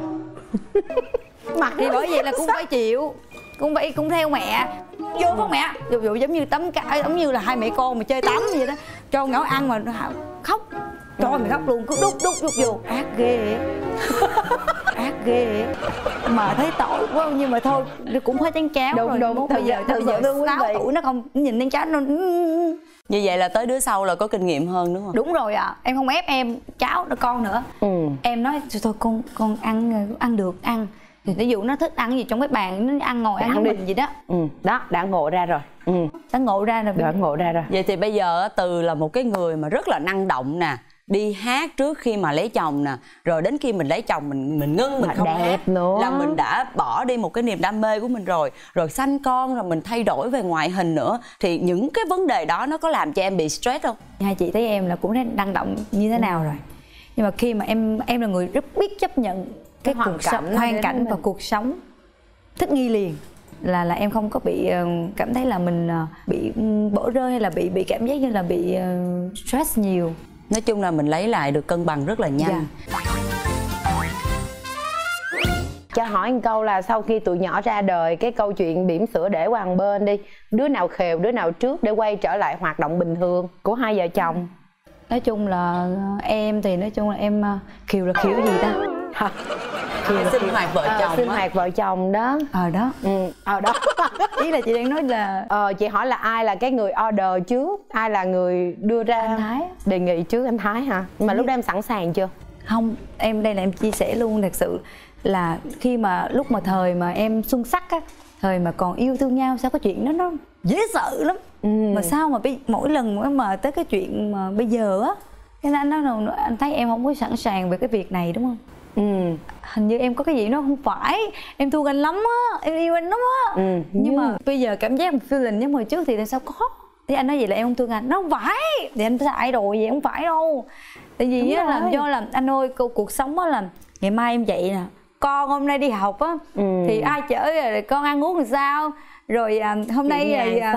Mặt thì bởi vậy là cũng phải chịu, cũng theo mẹ vô với mẹ, dụ giống như giống như là hai mẹ con mà chơi tắm vậy đó, cho nhỏ ăn mà khóc. Trời mày khóc luôn, cứ đút vô. Ác ghê ác ghê mà thấy tội quá, nhưng mà thôi cũng hơi chán cháo rồi. Đúng. Bây giờ 6 tuổi nó không nhìn chán cháo nó. Như vậy là tới đứa sau là có kinh nghiệm hơn đúng không? Đúng rồi ạ. Em không ép em cháu nó con nữa. Em nói thôi con ăn được ăn. Thì ví dụ nó thích ăn gì trong cái bàn nó ăn ngồi ăn với mình gì đó. Đó đã ngộ ra rồi. Đã ngộ ra rồi. Vậy thì bây giờ Từ là một cái người mà rất là năng động nè, đi hát trước khi mà lấy chồng nè, rồi đến khi mình lấy chồng mình ngưng mình không hát nữa là mình đã bỏ đi một cái niềm đam mê của mình rồi sanh con rồi mình thay đổi về ngoại hình nữa, thì những cái vấn đề đó nó có làm cho em bị stress không? Hai chị thấy em là cũng rất năng động như thế nào rồi, nhưng mà khi mà em là người rất biết chấp nhận cái hoàn cảnh và cuộc sống, thích nghi liền, là em không có bị cảm thấy là mình bị bỏ rơi hay là bị cảm giác như là bị stress nhiều. Nói chung là mình lấy lại được cân bằng rất là nhanh. Cho hỏi một câu là sau khi tụi nhỏ ra đời, cái câu chuyện bỉm sữa để qua một bên đi, đứa nào khều đứa nào trước để quay trở lại hoạt động bình thường của hai vợ chồng? Nói chung là em thì nói chung là em khều là khều gì ta? Sinh hoạt vợ chồng. Sinh hoạt vợ chồng đó. Đó. Đó. Ý là chị đang nói là chị hỏi là ai là cái người order trước, ai là người đưa ra anh Thái. Đề nghị trước anh Thái hả? Mà lúc đó em sẵn sàng chưa? Không, em đây là em chia sẻ luôn, thật sự là khi mà lúc mà thời mà em xuân sắc á, thời mà còn yêu thương nhau, sao có chuyện đó nó dễ sợ lắm. Mà sao mà mỗi lần mà tới cái chuyện mà bây giờ á, cái anh nói anh thấy em không có sẵn sàng về cái việc này đúng không? Hình như em có cái gì nó không phải, em thương anh lắm á, em yêu anh lắm á. Nhưng mà bây giờ cảm giác một feeling giống hồi trước thì sao có. Thì anh nói vậy là em không thương anh, nó không phải, thì anh sai rồi, vậy không phải đâu. Tại vì á là do là anh ơi, cuộc sống á là ngày mai em dậy nè, con hôm nay đi học á thì ai chở rồi con ăn uống làm sao, rồi hôm nay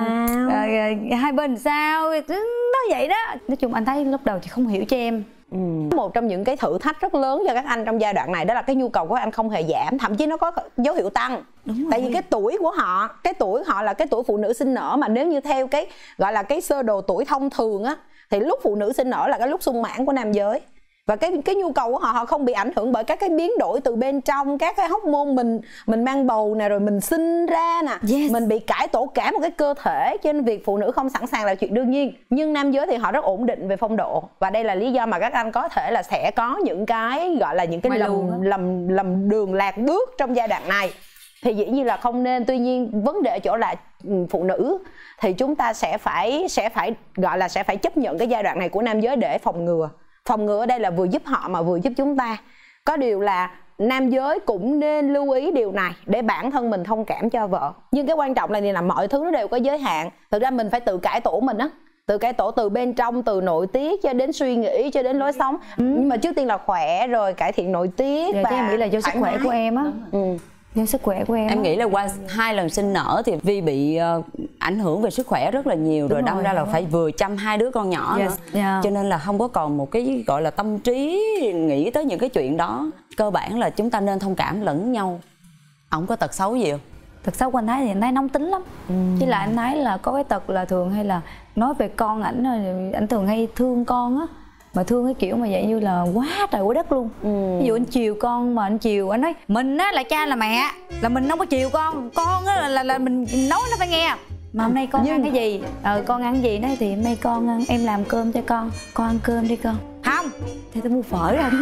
hai bên làm sao, nó vậy đó. Nói chung anh thấy lúc đầu thì không hiểu cho em. Một trong những cái thử thách rất lớn cho các anh trong giai đoạn này đó là cái nhu cầu của anh không hề giảm, thậm chí nó có dấu hiệu tăng. Tại vì cái tuổi của họ, là cái tuổi phụ nữ sinh nở, mà nếu như theo cái gọi là cái sơ đồ tuổi thông thường á, thì lúc phụ nữ sinh nở là cái lúc sung mãn của nam giới. Và cái nhu cầu của họ không bị ảnh hưởng bởi các cái biến đổi từ bên trong, các cái hormone mình mang bầu nè, rồi mình sinh ra nè, mình bị cải tổ cả một cái cơ thể, cho nên việc phụ nữ không sẵn sàng là chuyện đương nhiên. Nhưng nam giới thì họ rất ổn định về phong độ, và đây là lý do mà các anh có thể là sẽ có những cái gọi là những cái lầm đường lạc bước trong giai đoạn này. Thì dĩ nhiên là không nên, tuy nhiên vấn đề ở chỗ là phụ nữ thì chúng ta sẽ phải gọi là sẽ phải chấp nhận cái giai đoạn này của nam giới để phòng ngừa. Phòng ngừa ở đây là vừa giúp họ mà vừa giúp chúng ta. Có điều là nam giới cũng nên lưu ý điều này để bản thân mình thông cảm cho vợ. Nhưng cái quan trọng là mọi thứ nó đều có giới hạn. Thực ra mình phải tự cải tổ mình á, tự cải tổ từ bên trong, từ nội tiết cho đến suy nghĩ cho đến lối sống. Nhưng mà trước tiên là khỏe rồi cải thiện nội tiết. Và em nghĩ là do sức khỏe của em á. Do sức khỏe của em nghĩ là qua 2 lần sinh nở thì Vi bị ảnh hưởng về sức khỏe rất là nhiều. Rồi đâm ra là phải vừa chăm 2 đứa con nhỏ nữa. Cho nên là không có còn một cái gọi là tâm trí nghĩ tới những cái chuyện đó. Cơ bản là chúng ta nên thông cảm lẫn nhau. Ổng có tật xấu gì không? Tật xấu của anh Thái thì anh Thái nóng tính lắm. Chứ là anh Thái là có cái tật là thường hay là nói về con ảnh thường hay thương con á. Mà thương cái kiểu mà vậy như là quá trời quá đất luôn. Ví dụ anh chiều con mà anh chiều, anh nói mình á là cha là mẹ, là mình không có chiều con á là mình nói nó phải nghe. Mà hôm nay con ăn cái gì, con ăn cái gì, nói thì hôm nay con ăn, em làm cơm cho con ăn cơm đi con. Không thì tôi mua phở ra đi.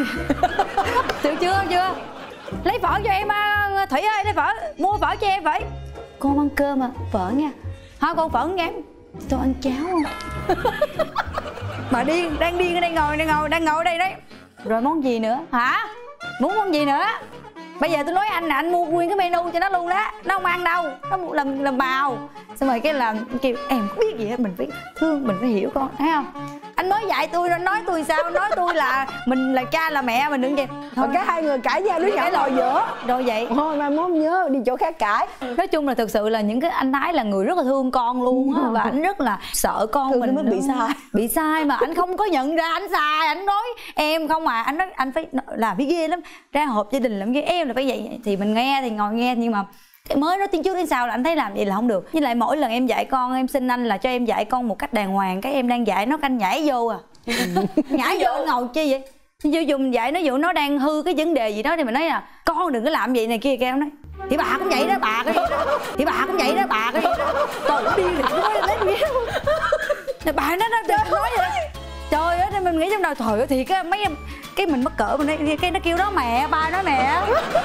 Được chưa lấy phở cho em, Thủy ơi lấy phở, mua phở cho em vậy. Con ăn cơm à, phở nha. Thôi con phở nghe, tôi ăn cháo không. Mà đang điên ở đây, đang ngồi ở đây đấy. Rồi món gì nữa hả, muốn món gì nữa? Bây giờ tôi nói anh là anh mua nguyên cái menu cho nó luôn đó, nó không ăn đâu, nó làm bào. Xong rồi cái làm kêu em không biết gì hết, mình phải thương, mình phải hiểu con, thấy không? Anh mới dạy tôi, anh nói tôi sao, nói tôi là mình là cha là mẹ mình đừng vậy. Thôi cái hai người cãi nhau đứa nhỏ ngồi giữa rồi vậy thôi mai mốt nhớ đi chỗ khác cãi. Nói chung là thực sự là những cái anh Thái là người rất là thương con luôn á, và anh rất là sợ con thương mình mới bị sai mà anh không có nhận ra anh sai. Anh nói em không mà anh nói anh phải làm cái ghê lắm, ra họp gia đình làm cái em là phải vậy thì mình nghe thì ngồi nghe, nhưng mà mới nói tiếng trước đến sau là anh thấy làm vậy là không được. Với lại mỗi lần em dạy con, em xin anh là cho em dạy con một cách đàng hoàng, cái em đang dạy nó canh nhảy vô à. Nhảy vô anh ngồi chi vậy? Vô dùng dạy nó, dụ nó đang hư cái vấn đề gì đó thì mình nói là con đừng có làm vậy này kia kêu nói thì bà cũng vậy đó, bà cái gì đó, thì bà cũng vậy đó, bà cái gì đó. Trời ơi, điên thì nói lấy gì đó. Bà nó nói vậy. Trời ơi, nên mình nghĩ trong đầu trời ơi thiệt á, mấy em cái mình mắc cỡ mình nói, cái nó kêu đó mẹ, ba nói mẹ.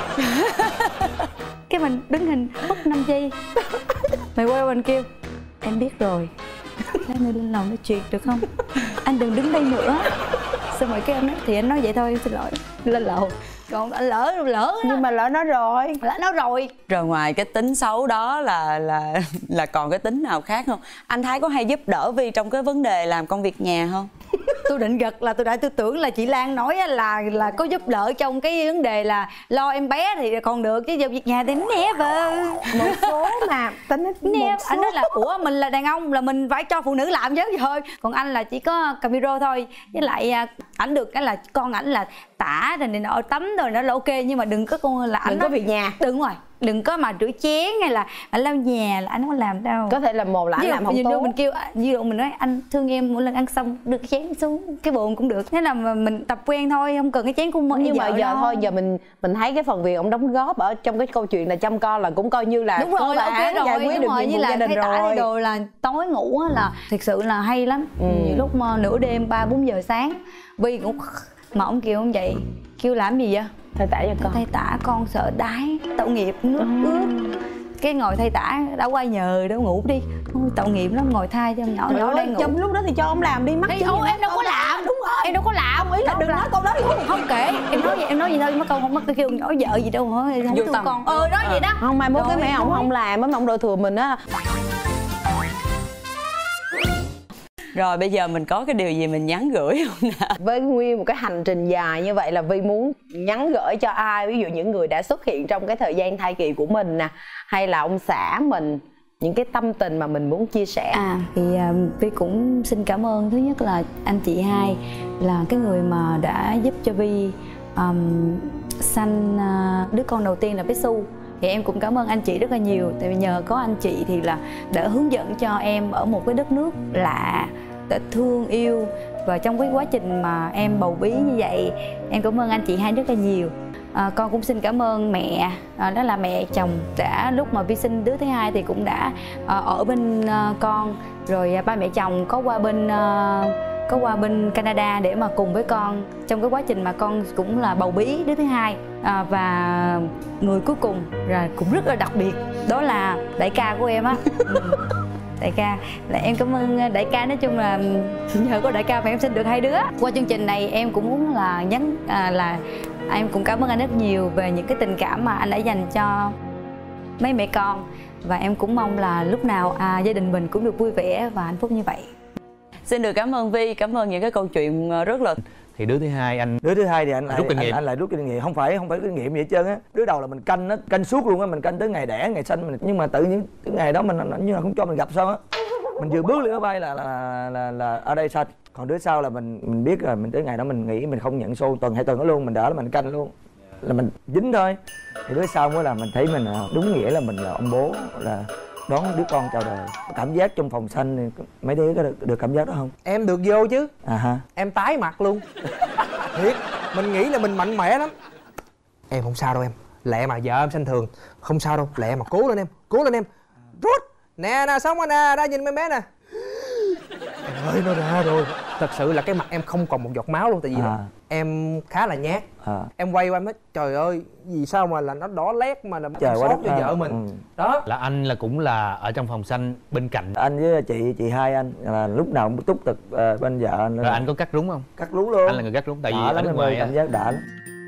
Cái mình đứng hình mất 5 giây. Mày quay mình kêu em biết rồi, lát nữa lên lầu nói chuyện được không? Anh đừng đứng đây nữa. Xong rồi cái em nói thì anh nói vậy thôi, em xin lỗi, lên lầu. Còn anh lỡ nhưng mà lỡ nói rồi, rồi ngoài cái tính xấu đó là còn cái tính nào khác không? Anh Thái có hay giúp đỡ Vi trong cái vấn đề làm công việc nhà không? Tôi định gật là tôi tưởng là chị Lan nói là có giúp đỡ trong cái vấn đề là lo em bé thì còn được, chứ giờ việc nhà thì né vợ một số mà tính né. Anh nói là ủa mình là đàn ông là mình phải cho phụ nữ làm chứ thôi, còn anh là chỉ có cầm micro thôi. Với lại ảnh được cái là con ảnh là tả rồi này nọ tắm rồi nó là ok, nhưng mà đừng có con là ảnh có việc nhà. Đúng rồi, đừng có mà rửa chén hay là anh lau nhà là anh không có làm đâu. Có thể là một là anh làm không tốt. Mình kêu ví dụ mình nói anh thương em, mỗi lần ăn xong đưa cái chén xuống cái bồn cũng được. Thế là mình tập quen thôi, không cần cái chén của mình. Nhưng mà giờ thôi, giờ mình thấy cái phần việc ông đóng góp ở trong cái câu chuyện là chăm con là cũng coi như là đúng rồi, ok rồi, giải quyết được nhiệm vụ gia đình rồi. Thay đồ là tối ngủ là thực sự là hay lắm. Nhiều lúc mà nửa đêm 3-4 giờ sáng Vi cũng mà ông kêu ông vậy, kêu làm gì vậy? Thay tả cho con. Thay tả con sợ đái, tội nghiệp nước ướt. Cái ngồi thay tả đã qua nhờ đâu ngủ đi. Ôi, tội nghiệp lắm, ngồi thay cho nhỏ đang ngủ. Trong lúc đó thì cho ông làm đi, mắc chứ. Em đâu có làm. Đúng rồi, em đâu có làm. Ý là đừng nói câu đó luôn. Không kể, em nói gì thôi, mất câu không mất cái kêu nhỏ vợ gì đâu hả? Không thương con. Nói vậy đó. Không, mai mốt cái mẹ ông không làm á, mà ông đòi thừa mình á. Rồi bây giờ mình có cái điều gì mình nhắn gửi không nè? Với nguyên một cái hành trình dài như vậy là Vi muốn nhắn gửi cho ai? Ví dụ những người đã xuất hiện trong cái thời gian thai kỳ của mình nè, hay là ông xã mình, những cái tâm tình mà mình muốn chia sẻ. Thì Vi cũng xin cảm ơn thứ nhất là anh chị hai, là cái người mà đã giúp cho Vi sanh đứa con đầu tiên là bé Su. Thì em cũng cảm ơn anh chị rất là nhiều. Tại vì nhờ có anh chị thì là đã hướng dẫn cho em ở một cái đất nước lạ, đã thương yêu. Và trong cái quá trình mà em bầu bí như vậy, em cảm ơn anh chị hai rất là nhiều. Con cũng xin cảm ơn mẹ, đó là mẹ chồng đã lúc mà Vi sinh đứa thứ hai thì cũng đã ở bên con. Rồi ba mẹ chồng có qua bên Canada để mà cùng với con trong cái quá trình mà con cũng là bầu bí đứa thứ hai. Và người cuối cùng là cũng rất là đặc biệt, đó là đại ca của em á. Đại ca là em cảm ơn đại ca, nói chung là nhờ có đại ca mà em sinh được hai đứa. Qua chương trình này em cũng muốn là nhắn là em cũng cảm ơn anh rất nhiều về những cái tình cảm mà anh đã dành cho mấy mẹ con. Và em cũng mong là lúc nào gia đình mình cũng được vui vẻ và hạnh phúc như vậy. Xin được cảm ơn Vi, cảm ơn những cái câu chuyện rất là. Thì đứa thứ hai thì anh lại rút kinh nghiệm. Anh lại rút kinh nghiệm, không phải kinh nghiệm gì hết trơn á. Đứa đầu là mình canh suốt luôn á, mình canh tới ngày đẻ ngày sinh mình, nhưng mà tự nhiên cái ngày đó mình như là không cho mình gặp sao á. Mình vừa bước lên máy bay là ở đây sanh. Còn đứa sau là mình biết rồi, mình tới ngày đó mình nghĩ mình không nhận show tuần 2 tuần đó luôn, mình đỡ là mình canh luôn, là mình dính thôi. Thì đứa sau mới là mình thấy mình đúng nghĩa là mình là ông bố, là đón đứa con chào đời. Cảm giác trong phòng xanh thì mấy đứa có được cảm giác đó không? Em được vô chứ. Ha. Em tái mặt luôn. Thiệt, mình nghĩ là mình mạnh mẽ lắm. Em không sao đâu em. Lẹ mà, vợ em sanh thường. Không sao đâu, lẹ mà, cố lên em. Cố lên em. Rút. Nè sống anh à, ra nhìn mấy bé nè. Em ơi, nó ra rồi. Thật sự là cái mặt em không còn một giọt máu luôn. Tại vì là em khá là nhát. Em quay qua em nói trời ơi, vì sao mà là nó đỏ lét mà là em xót cho vợ mình. Đó là anh là cũng là ở trong phòng xanh bên cạnh anh với chị hai anh là lúc nào cũng túc trực bên vợ anh. Rồi anh có cắt rúng không? Cắt rúng luôn. Anh là người cắt rúng tại vì ở nước ngoài cảm giác đã lắm.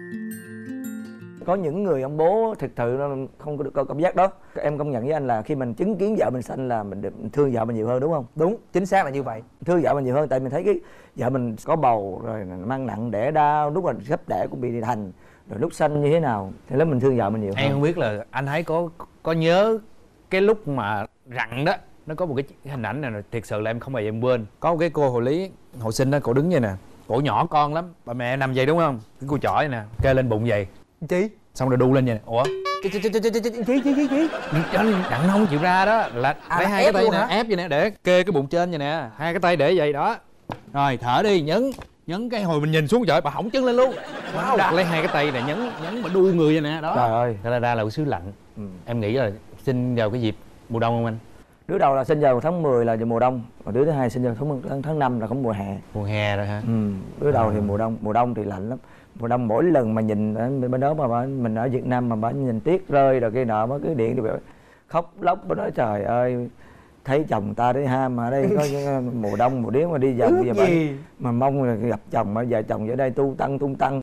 Có những người ông bố thực sự không có được có cảm giác đó. Em công nhận với anh là khi mình chứng kiến vợ mình sanh là mình thương vợ mình nhiều hơn, đúng không? Đúng, chính xác là như vậy. Thương vợ mình nhiều hơn tại mình thấy cái vợ mình có bầu rồi mang nặng đẻ đau, lúc mà sắp đẻ cũng bị thành, rồi lúc sanh như thế nào thì lúc mình thương vợ mình nhiều hơn. Em không biết là anh thấy có nhớ cái lúc mà rặn đó, nó có một cái hình ảnh này thiệt sự là em không bao giờ em quên. Có một cái cô hộ lý hồi sinh đó, cổ đứng vậy nè, cổ nhỏ con lắm, bà mẹ nằm vậy đúng không, cái cô chỏ vậy nè, kê lên bụng vậy chị, xong rồi đu lên vậy nè. Ủa Chị anh đặng không chịu ra đó là lấy hai cái tay nè, ép vậy nè, để kê cái bụng trên vậy nè, hai cái tay để vậy đó, rồi thở đi, nhấn cái hồi mình nhìn xuống trời bà hỏng chân lên luôn. Đặt lấy hai cái tay này nhấn mà đu người vậy nè đó. Trời ơi, Canada là một xứ lạnh. Em nghĩ là sinh vào cái dịp mùa đông không anh? Đứa đầu là sinh vào tháng 10 là mùa đông, còn đứa thứ hai sinh vào tháng 5 là cũng mùa hè. Mùa hè rồi hả? Đứa đầu thì mùa đông thì lạnh lắm. Mùa đông mỗi lần mà nhìn bên đó mà mình ở Việt Nam mà bà nhìn tuyết rơi rồi kia nọ mới cứ điện đi khóc lóc, bà nói trời ơi thấy chồng ta đấy ha, mà ở đây có những mùa đông mùa điếc mà đi dòng giờ mà mong là gặp chồng mà vợ chồng ở đây tung tăng.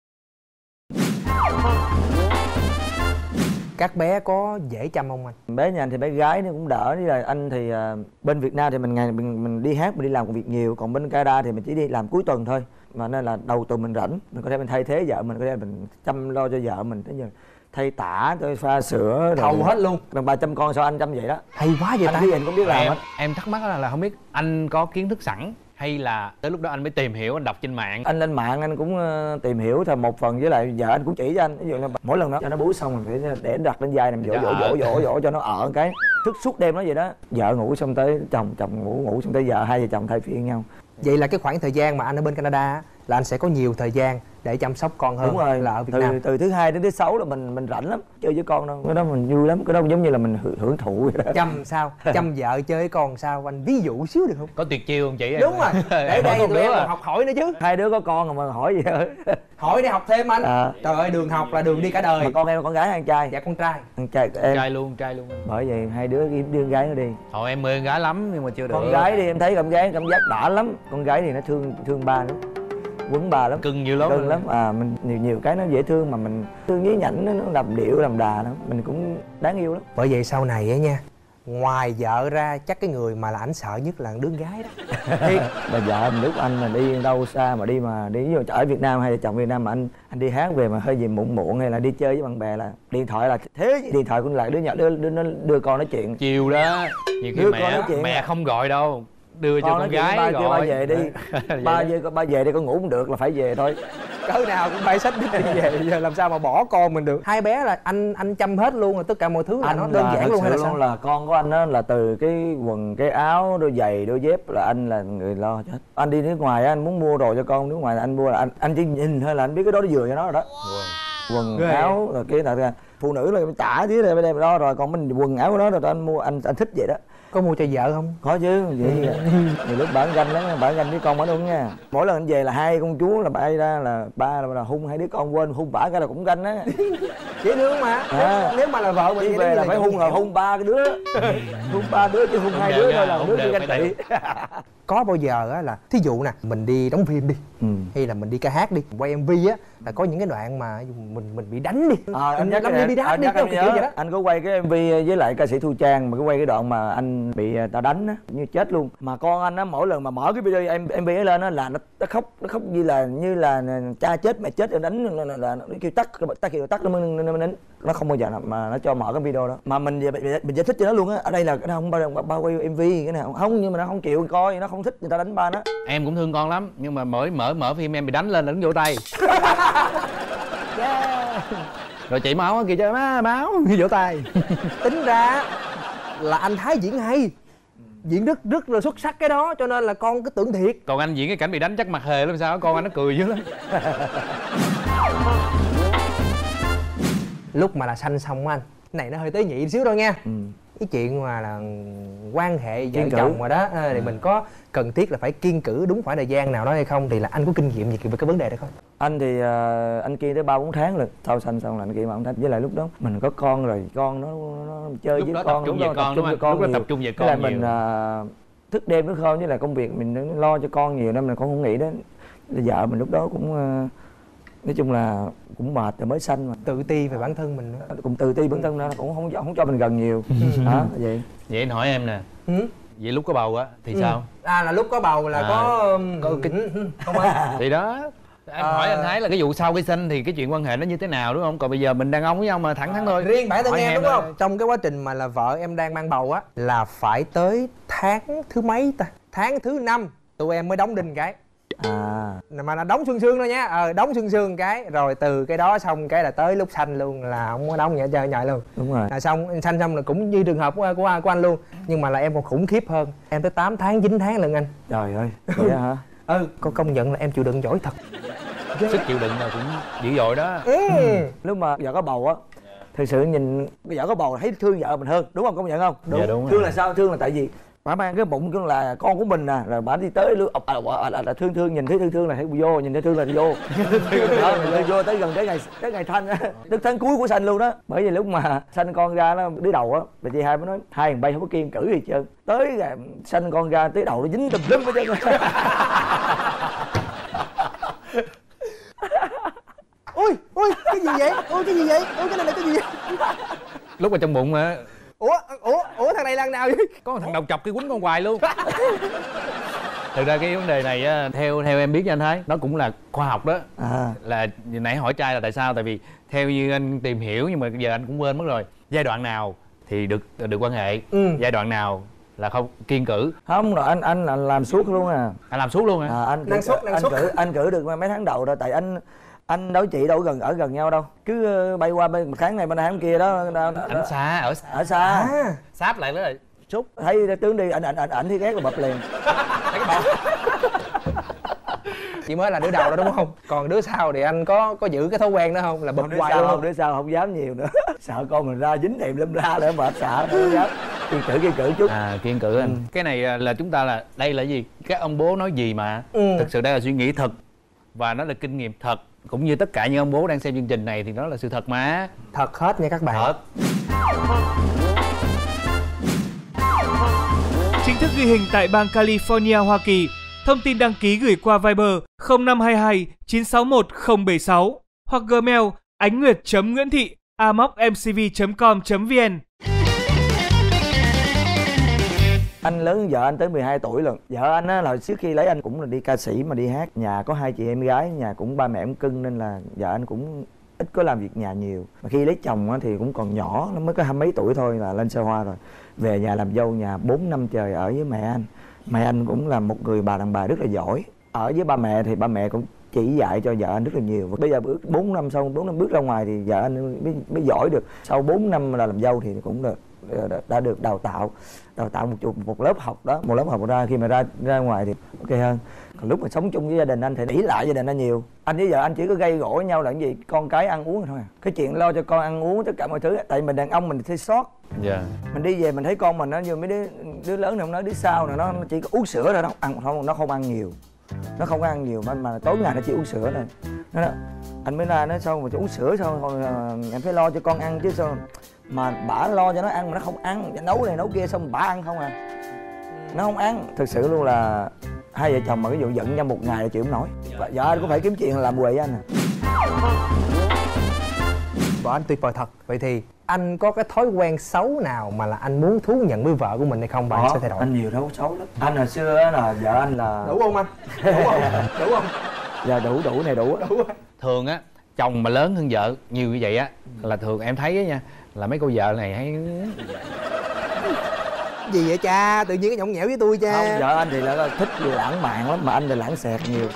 Các bé có dễ chăm không anh? Bé nhà anh thì bé gái nó cũng đỡ, như là anh thì bên Việt Nam thì mình đi hát, mình đi làm công việc nhiều, còn bên Canada thì mình chỉ đi làm cuối tuần thôi, mà nên là đầu tuần mình rảnh, mình có thể mình thay thế vợ mình, có thể mình chăm lo cho vợ mình, tới giờ thay tả, tôi pha sữa, thầu hết luôn. Bằng 300 con sao anh chăm vậy đó. Hay quá vậy anh ta. Anh cũng biết làm hết. Em thắc mắc là không biết anh có kiến thức sẵn hay là tới lúc đó anh mới tìm hiểu, anh đọc trên mạng? Anh lên mạng anh cũng tìm hiểu thôi một phần, với lại vợ anh cũng chỉ cho anh, ví dụ như mỗi lần đó cho nó bú xong mình phải để đặt lên vai này, mình dỗ cho nó ở cái thức suốt đêm nó vậy đó. Vợ ngủ xong tới chồng ngủ xong tới vợ, hai vợ chồng thay phiên nhau. Vậy là cái khoảng thời gian mà anh ở bên Canada là anh sẽ có nhiều thời gian để chăm sóc con hơn. Đúng rồi, là ở Việt Nam. Từ thứ 2 đến thứ 6 là mình rảnh lắm, chơi với con đâu, cái đó mình vui lắm, cái đó giống như là mình hưởng thụ vậy đó. Chăm sao? Chăm vợ chơi với con sao anh? Ví dụ xíu được không? Có tuyệt chiêu không chị? Đúng rồi, để đây tụi em còn học hỏi nữa chứ. Hai đứa có con mà hỏi gì hết. Hỏi để học thêm anh. Trời ơi, đường học là đường đi cả đời. Mà con em là con gái hay con trai? Dạ con trai. Con trai em. Trai luôn. Bởi vậy hai đứa kiếm đứa con gái nó đi. Thôi em mê con gái lắm nhưng mà chưa được. Con gái đi em thấy cảm giác đã lắm. Con gái thì nó thương ba lắm, quấn bà lắm, cưng nhiều lắm. Cưng lắm. Mình nhiều cái nó dễ thương, mà mình thương nhí nhảnh, nó làm điệu làm đà đó, mình cũng đáng yêu lắm. Bởi vậy sau này á nha, ngoài vợ ra chắc cái người mà là ảnh sợ nhất là đứa gái đó. Thiệt. Bà vợ mình lúc anh mà đi đâu xa mà đi ví dụ ở Việt Nam hay là chồng Việt Nam mà anh đi hát về mà hơi gì muộn hay là đi chơi với bạn bè là điện thoại là thế, điện thoại cũng lại đứa nhỏ đưa con nói chuyện. Chiều đó nhiều khi mẹ không gọi đâu, đưa cho con gái ba gọi. Kêu ba về đi. ba về đi, con ngủ không được là phải về thôi. Cỡ nào cũng phải xách đi về, giờ làm sao mà bỏ con mình được. Hai bé là anh chăm hết luôn, là tất cả mọi thứ là nó đơn giản luôn hay là sao? Là con của anh á là từ cái quần cái áo đôi giày đôi dép là anh là người lo cho hết. Anh đi nước ngoài anh muốn mua đồ cho con nước ngoài là anh mua, là anh chỉ nhìn thôi là anh biết cái đó nó vừa cho nó rồi đó. Quần áo rồi cái là phụ nữ là trả chứ là bên đó rồi, còn mình quần áo của nó rồi anh mua, anh thích vậy đó. Có mua cho vợ không? Có chứ, vậy nhiều lúc bả ganh lắm, bả ganh với con bả luôn nha. Mỗi lần anh về là hai công chúa là bay ra là ba là hung hai đứa con, quên hung bả cái là cũng ganh á. Dễ thương mà. Nếu mà là vợ mình về là phải hung ba cái đứa. Hung ba đứa chứ hung hai đứa thôi là đứa kia ganh tị. Có bao giờ á là thí dụ nè, mình đi đóng phim đi, hay là mình đi ca hát đi, quay MV á, là có những cái đoạn mà mình bị đánh đi. Anh nhắc Lâm đi hát đi kiểu vậy đó. Anh có quay cái MV với lại ca sĩ Thu Trang mà có quay cái đoạn mà anh bị ta đánh á, như chết luôn. Mà con anh á mỗi lần mà mở cái video MV ấy lên á là nó khóc như là cha chết mẹ chết rồi đánh là nó kêu tắt nó mới đánh. Nó không bao giờ mà nó cho mở cái video đó. Mà mình giải thích cho nó luôn á, ở đây là cái nào không bao quay MV cái nào không, nhưng mà nó không chịu coi, nó không thích người ta đánh ba nó. Em cũng thương con lắm, nhưng mà mở phim em bị đánh lên là đứng vỗ tay. Rồi chị máu kìa, cho máu vỗ tay. Tính ra là anh Thái diễn hay, diễn rất là xuất sắc cái đó, cho nên là con cứ tưởng thiệt. Còn anh diễn cái cảnh bị đánh chắc mặt hề lắm sao, con anh nó cười dữ lắm. Lúc mà là sanh xong anh, này nó hơi tế nhị xíu thôi nha. Cái chuyện mà là quan hệ vợ chồng rồi đó, thì mình có cần thiết là phải kiêng cữ đúng khoảng thời gian nào đó hay không, thì là anh có kinh nghiệm gì về cái vấn đề đó không? Anh thì anh kiêng tới 3-4 tháng rồi, sau sanh xong là anh kiêng 3-4 tháng, với lại lúc đó mình có con rồi, con nó chơi lúc với đó con, tập trung về con đúng không? Lúc đó tập trung về con nhiều. Mình thức đêm nữa không, với lại công việc mình lo cho con nhiều nên mình cũng không nghĩ đến vợ mình lúc đó cũng nói chung là cũng mệt rồi mới sanh mà. Tự ti về bản thân mình nữa. Cũng tự ti bản thân nó cũng không cho mình gần nhiều. Đó vậy. Vậy anh hỏi em nè, vậy lúc có bầu á thì sao? Là lúc có bầu là có không á? Thì đó em hỏi anh Thái là cái vụ sau khi sinh thì cái chuyện quan hệ nó như thế nào đúng không? Còn bây giờ mình đàn ông với nhau mà thẳng thắn thôi. Riêng bản thân em đúng không? Trong cái quá trình mà là vợ em đang mang bầu á, là phải tới tháng thứ mấy ta? Tháng thứ 5 tụi em mới đóng đinh cái. Mà là đóng xương thôi nhá. Đóng xương cái rồi từ cái đó xong cái là tới lúc sanh luôn là không có đóng nhẹ nhại luôn. Đúng rồi. Là xong sanh xong là cũng như trường hợp của anh luôn, nhưng mà là em còn khủng khiếp hơn, em tới 8 tháng 9 tháng lần anh. Trời ơi, vậy hả? Có công nhận là em chịu đựng giỏi thật. Sức chịu đựng là cũng dữ dội đó. Lúc mà vợ có bầu á, thực sự nhìn vợ có bầu thấy thương vợ mình hơn, đúng không? Công nhận không? Đúng. Dạ, đúng thương rồi. là sao? Thương là tại vì bà mang cái bụng cũng là con của mình nè, rồi bà đi tới luôn là thương, nhìn thấy thương là thấy vô, nhìn thấy thương là vô. Đó, mình vô tới gần tới ngày sanh á, tức tháng cuối của sanh luôn đó. Bởi vì lúc mà sanh con ra nó đứa đầu á, bà chị hai mới nói hai thằng bay không có kiêng cử gì trơn, tới sanh con ra tới đầu nó dính tùm lum hết trơn. Ôi cái gì vậy? Ôi cái gì vậy? Ôi cái này là cái gì vậy? Lúc mà trong bụng á. Ủa thằng này lần nào vậy? Có thằng đầu chọc kia quýnh con hoài luôn. Thực ra cái vấn đề này á, theo em biết nha anh Thái, nó cũng là khoa học đó. Là nãy hỏi trai là tại sao, tại vì theo như anh tìm hiểu, nhưng mà giờ anh cũng quên mất rồi. Giai đoạn nào thì được quan hệ, giai đoạn nào là không kiêng cử? Không, rồi anh làm suốt luôn à. Anh làm suốt luôn hả? Anh cử được mấy tháng đầu rồi, tại anh đâu chị đâu ở gần nhau đâu, cứ bay qua bên một tháng này bên tháng kia đó. Anh xa ở xa. Sáp lại đó là xúc. Thấy tướng đi ảnh thì ghét là bập liền. Chị mới là đứa đầu đó đúng không? Còn đứa sau thì anh có giữ cái thói quen đó không? Là bập hoài luôn không? Đứa sau không dám nhiều nữa. Sợ con mình ra dính thèm lâm ra để mệt, sợ không dám. Kiêng cử chút. Kiêng cử anh. Cái này là chúng ta là đây là gì? Các ông bố nói gì mà thực sự đây là suy nghĩ thật và nó là kinh nghiệm thật, cũng như tất cả những ông bố đang xem chương trình này thì nó là sự thật mà. Thật hết nha các bạn. Thật. Chính thức ghi hình tại bang California, Hoa Kỳ. Thông tin đăng ký gửi qua Viber 0522 961 076 hoặc Gmail anhnguyet.nguyễn thị@mcv.com.vn. Anh lớn hơn vợ anh tới 12 tuổi lần. Vợ anh á là trước khi lấy anh cũng là đi ca sĩ mà đi hát. Nhà có 2 chị em gái, nhà cũng ba mẹ cũng cưng nên là vợ anh cũng ít có làm việc nhà nhiều. Mà khi lấy chồng á thì cũng còn nhỏ, nó mới có 20 mấy tuổi thôi là lên xe hoa rồi. Về nhà làm dâu nhà 4 năm trời ở với mẹ anh. Mẹ anh cũng là một người bà đàn bà rất là giỏi. Ở với ba mẹ thì ba mẹ cũng chỉ dạy cho vợ anh rất là nhiều. Và bây giờ 4 năm sau, 4 năm bước ra ngoài thì vợ anh mới giỏi được. Sau 4 năm là làm dâu thì cũng đã được đào tạo một lớp học đó, một lớp học ra khi mà ra ngoài thì ok hơn. Còn lúc mà sống chung với gia đình anh thì ỷ lại gia đình anh nhiều. Anh với vợ anh chỉ có gây gổ với nhau là cái gì, con cái ăn uống thôi à. Cái chuyện lo cho con ăn uống tất cả mọi thứ, tại mình đàn ông mình thấy sót. Mình đi về mình thấy con mình nó như mấy đứa lớn này, không nói đứa sau này nó chỉ có uống sữa thôi, nó không ăn nhiều. Nó không có ăn nhiều mà tối ngày nó chỉ uống sữa thôi. Anh mới ra nói sao mà chỉ uống sữa sao, còn em phải lo cho con ăn chứ sao mà bả lo cho nó ăn mà nó không ăn, nấu này nấu kia xong bả ăn không à, nó không ăn. Thực sự luôn là hai vợ chồng mà ví dụ giận nhau một ngày là chịu không nổi. Vợ anh cũng phải kiếm chuyện làm quệ với anh à. Vợ anh tuyệt vời thật. Vậy thì anh có cái thói quen xấu nào mà là anh muốn thú nhận với vợ của mình hay không, và anh sẽ thay đổi? Anh nhiều thói xấu lắm. Anh hồi xưa là vợ anh là đủ không anh? Đủ không? Dạ đủ này đủ. Thường á chồng mà lớn hơn vợ nhiều như vậy á là thường em thấy á nha, là mấy cô vợ này hay gì vậy cha, tự nhiên cái nhõng nhẽo với tôi cha. Không, vợ anh thì là thích lãng mạn lắm, mà anh thì lãng xẹt nhiều.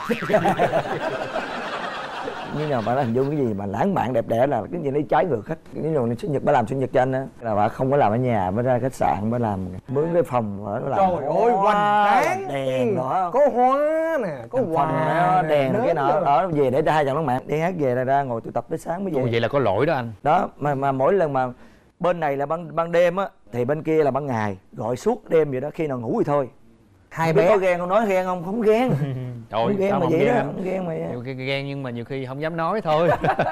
Nhưng mà bà nó hình dung cái gì mà lãng mạn đẹp đẽ là cái gì nó trái ngược hết. Ví dụ sinh nhật bà làm sinh nhật cho anh á là bà không có làm ở nhà, bà ra khách sạn bà làm mướn cái phòng bà nó làm. Trời ơi hoành tráng, đèn đó, có hoa nè, có quà đèn cái nọ đó, về để hai chồng lãng mạn đi hát về ra ngồi tụ tập tới sáng mới về. Vậy là có lỗi đó anh. Đó mà mỗi lần mà bên này là ban đêm á thì bên kia là ban ngày, gọi suốt đêm vậy đó, khi nào ngủ thì thôi. Hai bé có ghen không, nói ghen không? Không ghen. Trời không ghen mà vậy ghen đó, anh? không ghen mà nhiều khi ghen nhưng mà nhiều khi không dám nói thôi.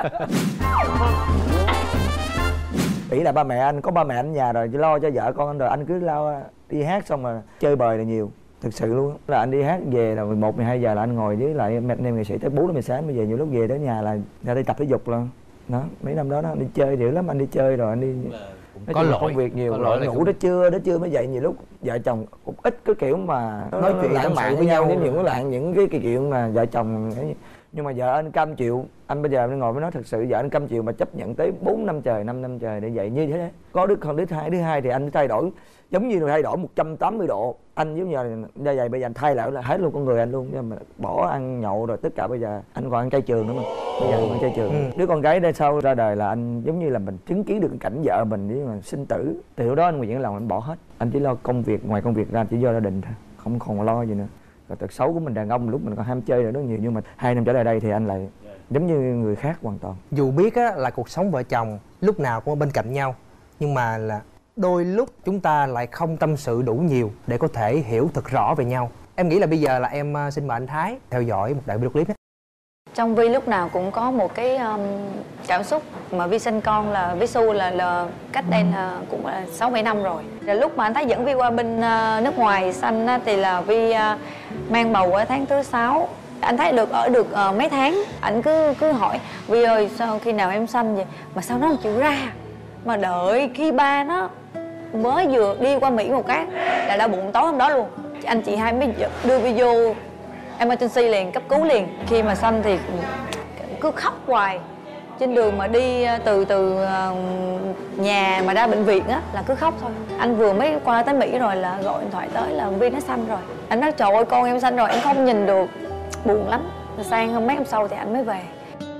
Ý là ba mẹ anh có ba mẹ anh ở nhà rồi, chỉ lo cho vợ con anh rồi, anh cứ lo đi hát xong rồi chơi bời là nhiều. Thực sự luôn là anh đi hát về là 11, 12 giờ là anh ngồi với lại anh em nghệ sĩ tới 4 giờ sáng mới về. Nhiều lúc về tới nhà là ra đi tập thể dục luôn đó. Mấy năm đó anh đi chơi dữ lắm, anh đi chơi rồi anh đi có lỗi, công việc nhiều, lỗi ngủ đến trưa mới dậy. Nhiều lúc vợ chồng cũng ít cái kiểu mà nói chuyện lãng mạn với nhau, đến những cái chuyện mà vợ chồng Nhưng mà vợ anh cam chịu. Anh bây giờ anh ngồi với nó, thật sự vợ anh cam chịu mà chấp nhận tới 4 năm trời, 5 năm trời để vậy như thế. Có đứa con, đứa hai thì anh thay đổi giống như là thay đổi 180 độ. Anh giống như là vậy, bây giờ anh thay lại là hết luôn con người anh luôn. Nhưng mà bỏ ăn nhậu rồi tất cả, bây giờ anh còn ăn chay trường nữa mà. Bây giờ ăn chay trường. Đứa con gái đây sau ra đời là anh giống như là mình chứng kiến được cái cảnh vợ mình với mà sinh tử. Từ lúc đó anh nguyện lòng anh bỏ hết. Anh chỉ lo công việc, ngoài công việc ra chỉ do gia đình thôi, không còn lo gì nữa. Rồi tật xấu của mình đàn ông lúc mình còn ham chơi nữa rất nhiều, nhưng mà 2 năm trở lại đây thì anh lại giống như người khác hoàn toàn. Dù biết á, là cuộc sống vợ chồng lúc nào cũng ở bên cạnh nhau, nhưng mà là đôi lúc chúng ta lại không tâm sự đủ nhiều để có thể hiểu thật rõ về nhau. Em nghĩ là bây giờ là em xin mời anh Thái theo dõi một đoạn video clip nhé. Trong Vi lúc nào cũng có một cái cảm xúc mà Vi sinh con là với Su là cách đây là cũng là 6-7 năm rồi. Rồi lúc mà anh Thái dẫn Vi qua bên nước ngoài sanh thì là Vi mang bầu ở tháng thứ 6. Anh Thái ở được mấy tháng, anh cứ hỏi Vi ơi sao khi nào em sanh vậy mà sao nó không chịu ra, mà đợi khi ba nó mới vừa đi qua Mỹ một cái là đã bụng tối hôm đó luôn. Anh chị hai mới đưa Vi vô emergency liền, cấp cứu liền. Khi mà sanh thì cứ khóc hoài, trên đường mà đi từ nhà mà ra bệnh viện á là cứ khóc thôi. Anh vừa mới qua tới Mỹ rồi là gọi điện thoại tới là Vi nó sanh rồi. Anh nói trời ơi con em sanh rồi, em không nhìn được, buồn lắm. Rồi sang mấy hôm sau thì anh mới về.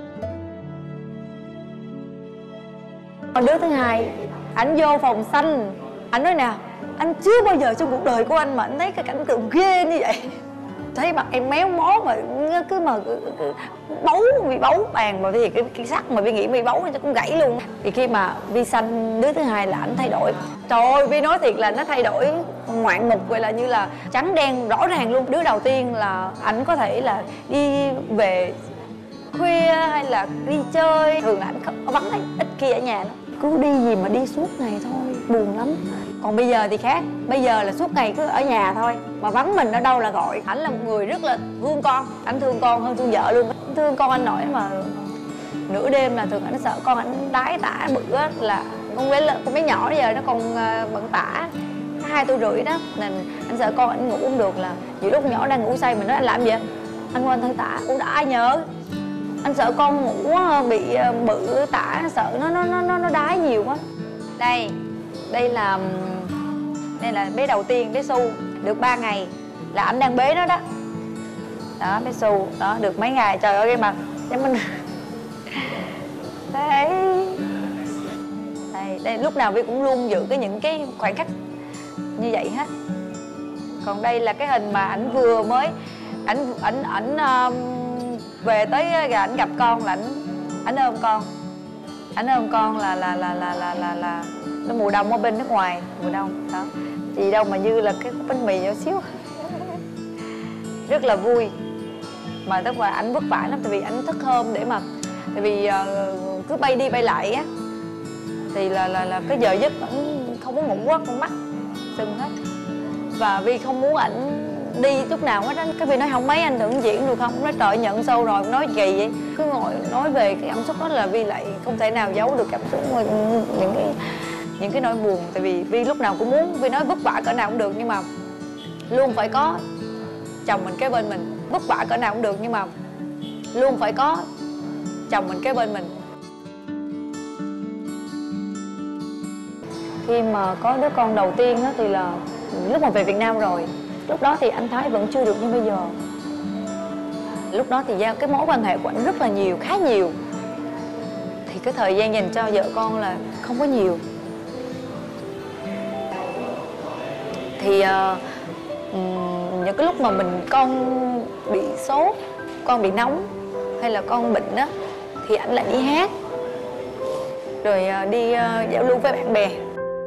Đứa thứ hai, anh vô phòng sanh, anh nói nào, anh chưa bao giờ trong cuộc đời của anh mà anh thấy cái cảnh tượng ghê như vậy. Thấy mặt em méo mó mà cứ bấu, bị bấu bàn mà vì cái sắt mà Vi nghĩ bị bấu nó cũng gãy luôn. Thì khi mà Vi sanh đứa thứ hai là anh thay đổi. Trời ơi, Vi nói thiệt là nó thay đổi ngoạn mục, gọi là như là trắng đen rõ ràng luôn. Đứa đầu tiên là anh có thể là đi về khuya hay là đi chơi, thường là anh vắng ấy, ít khi ở nhà lắm. Cứ đi gì mà đi suốt ngày thôi, buồn lắm. Còn bây giờ thì khác, bây giờ là suốt ngày cứ ở nhà thôi, mà vắng mình ở đâu là gọi. Anh là một người rất là thương con, anh thương con hơn thương vợ luôn. Anh thương con anh nổi mà nửa đêm là thường anh sợ con anh đái tả. Bữa là con bé nhỏ giờ nó còn bận tả 2 tuổi rưỡi đó, nên anh sợ con anh ngủ không được, là nhiều lúc nhỏ đang ngủ say mình nói anh làm gì vậy? Anh qua anh thử tả, đã ai nhớ. Anh sợ con ngủ bị bự tả, sợ nó đái nhiều quá. Đây là bé đầu tiên, bé Su, được 3 ngày là anh đang bế nó đó. Đó, bé Su đó được mấy ngày, trời ơi cái mặt giống mình. Đây lúc nào Vi cũng luôn giữ những cái khoảnh khắc như vậy hết. Còn đây là cái hình mà ảnh vừa mới ảnh về tới gà ảnh gặp con là ảnh ôm con. Ảnh ôm con là nó mùa đông ở bên nước ngoài, mùa đông đó. Gì đâu mà như là cái bánh mì nhỏ xíu. Rất là vui. Mà tức là ảnh vất vả lắm, tại vì ảnh thức hôm để mà, tại vì cứ bay đi bay lại á thì là cái giờ giấc ảnh không có ngủ quá, con mắt sưng hết. Và Vi không muốn ảnh đi lúc nào hết á. Cái Vi nói không mấy anh đừng diễn được không? Nói trời nhận sâu rồi, nói kỳ vậy. Cứ ngồi nói về cái cảm xúc đó là Vi lại không thể nào giấu được cảm xúc, những cái nỗi buồn. Tại vì Vi lúc nào cũng muốn, Vi nói vất vả cỡ nào cũng được nhưng mà luôn phải có chồng mình kế bên mình. Vất vả cỡ nào cũng được nhưng mà luôn phải có chồng mình kế bên mình. Khi mà có đứa con đầu tiên đó thì là lúc mà về Việt Nam rồi. Lúc đó thì anh Thái vẫn chưa được như bây giờ. Lúc đó thì cái mối quan hệ của anh rất là nhiều, khá nhiều. Thì cái thời gian dành cho vợ con là không có nhiều. Thì những cái lúc mà con bị sốt, con bị nóng hay là con bệnh đó thì anh lại đi hát, rồi đi giao lưu với bạn bè.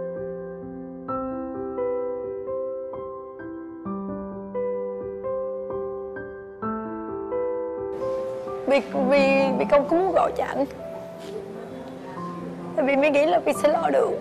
Vì con cũng muốn gọi cho anh, tại vì mới nghĩ là Vi sẽ lo được.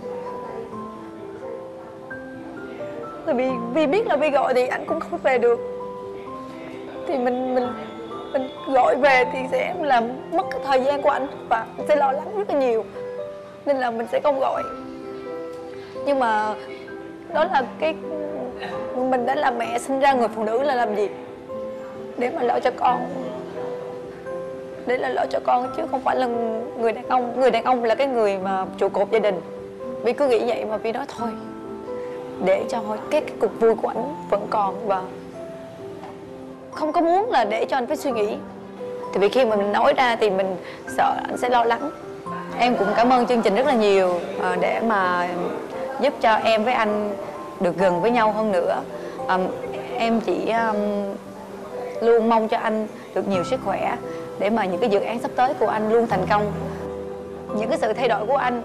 Tại vì biết là Vi gọi thì anh cũng không về được, thì mình gọi về thì sẽ làm mất cái thời gian của anh và anh sẽ lo lắng rất là nhiều, nên là mình sẽ không gọi. Nhưng mà đó là cái mình đã là mẹ, sinh ra người phụ nữ là làm gì để mà lo cho con. để là lo cho con, chứ không phải là người đàn ông. Người đàn ông là cái người mà trụ cột gia đình. Vi cứ nghĩ vậy mà Vi nói thôi, để cho cái cuộc vui của anh vẫn còn, và không có muốn là để cho anh phải suy nghĩ. Tại vì khi mà mình nói ra thì mình sợ anh sẽ lo lắng. Em cũng cảm ơn chương trình rất là nhiều để mà giúp cho em với anh được gần với nhau hơn nữa. Em chỉ luôn mong cho anh được nhiều sức khỏe để mà những cái dự án sắp tới của anh luôn thành công. Những cái sự thay đổi của anh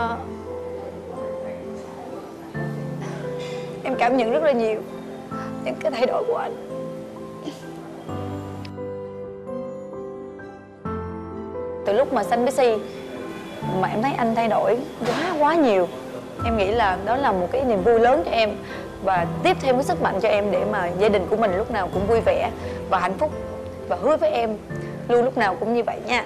em cảm nhận rất là nhiều những cái thay đổi của anh. Từ lúc mà sanh bé Si mà em thấy anh thay đổi quá nhiều. Em nghĩ là đó là một cái niềm vui lớn cho em và tiếp thêm cái sức mạnh cho em để mà gia đình của mình lúc nào cũng vui vẻ và hạnh phúc, và hứa với em luôn lúc nào cũng như vậy nha.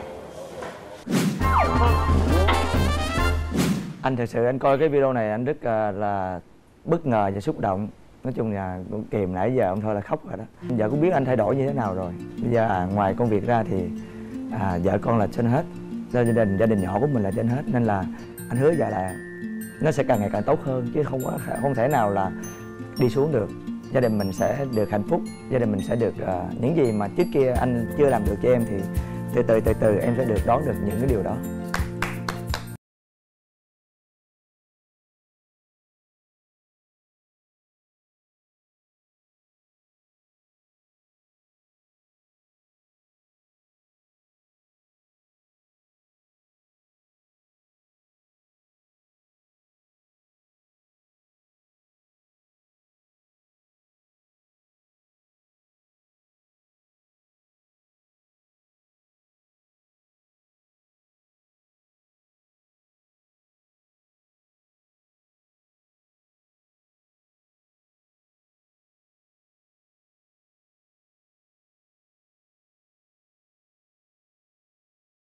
Anh thật sự anh coi cái video này anh rất là bất ngờ và xúc động. Nói chung là cũng kìm nãy giờ ông thôi là khóc rồi đó. Giờ cũng biết anh thay đổi như thế nào rồi. Bây giờ ngoài công việc ra thì vợ con là trên hết, gia đình nhỏ của mình là trên hết, nên là anh hứa giờ là nó sẽ càng ngày càng tốt hơn, chứ không thể nào là đi xuống được. Gia đình mình sẽ được hạnh phúc, gia đình mình sẽ được những gì mà trước kia anh chưa làm được cho em thì từ từ em sẽ được đón được những cái điều đó.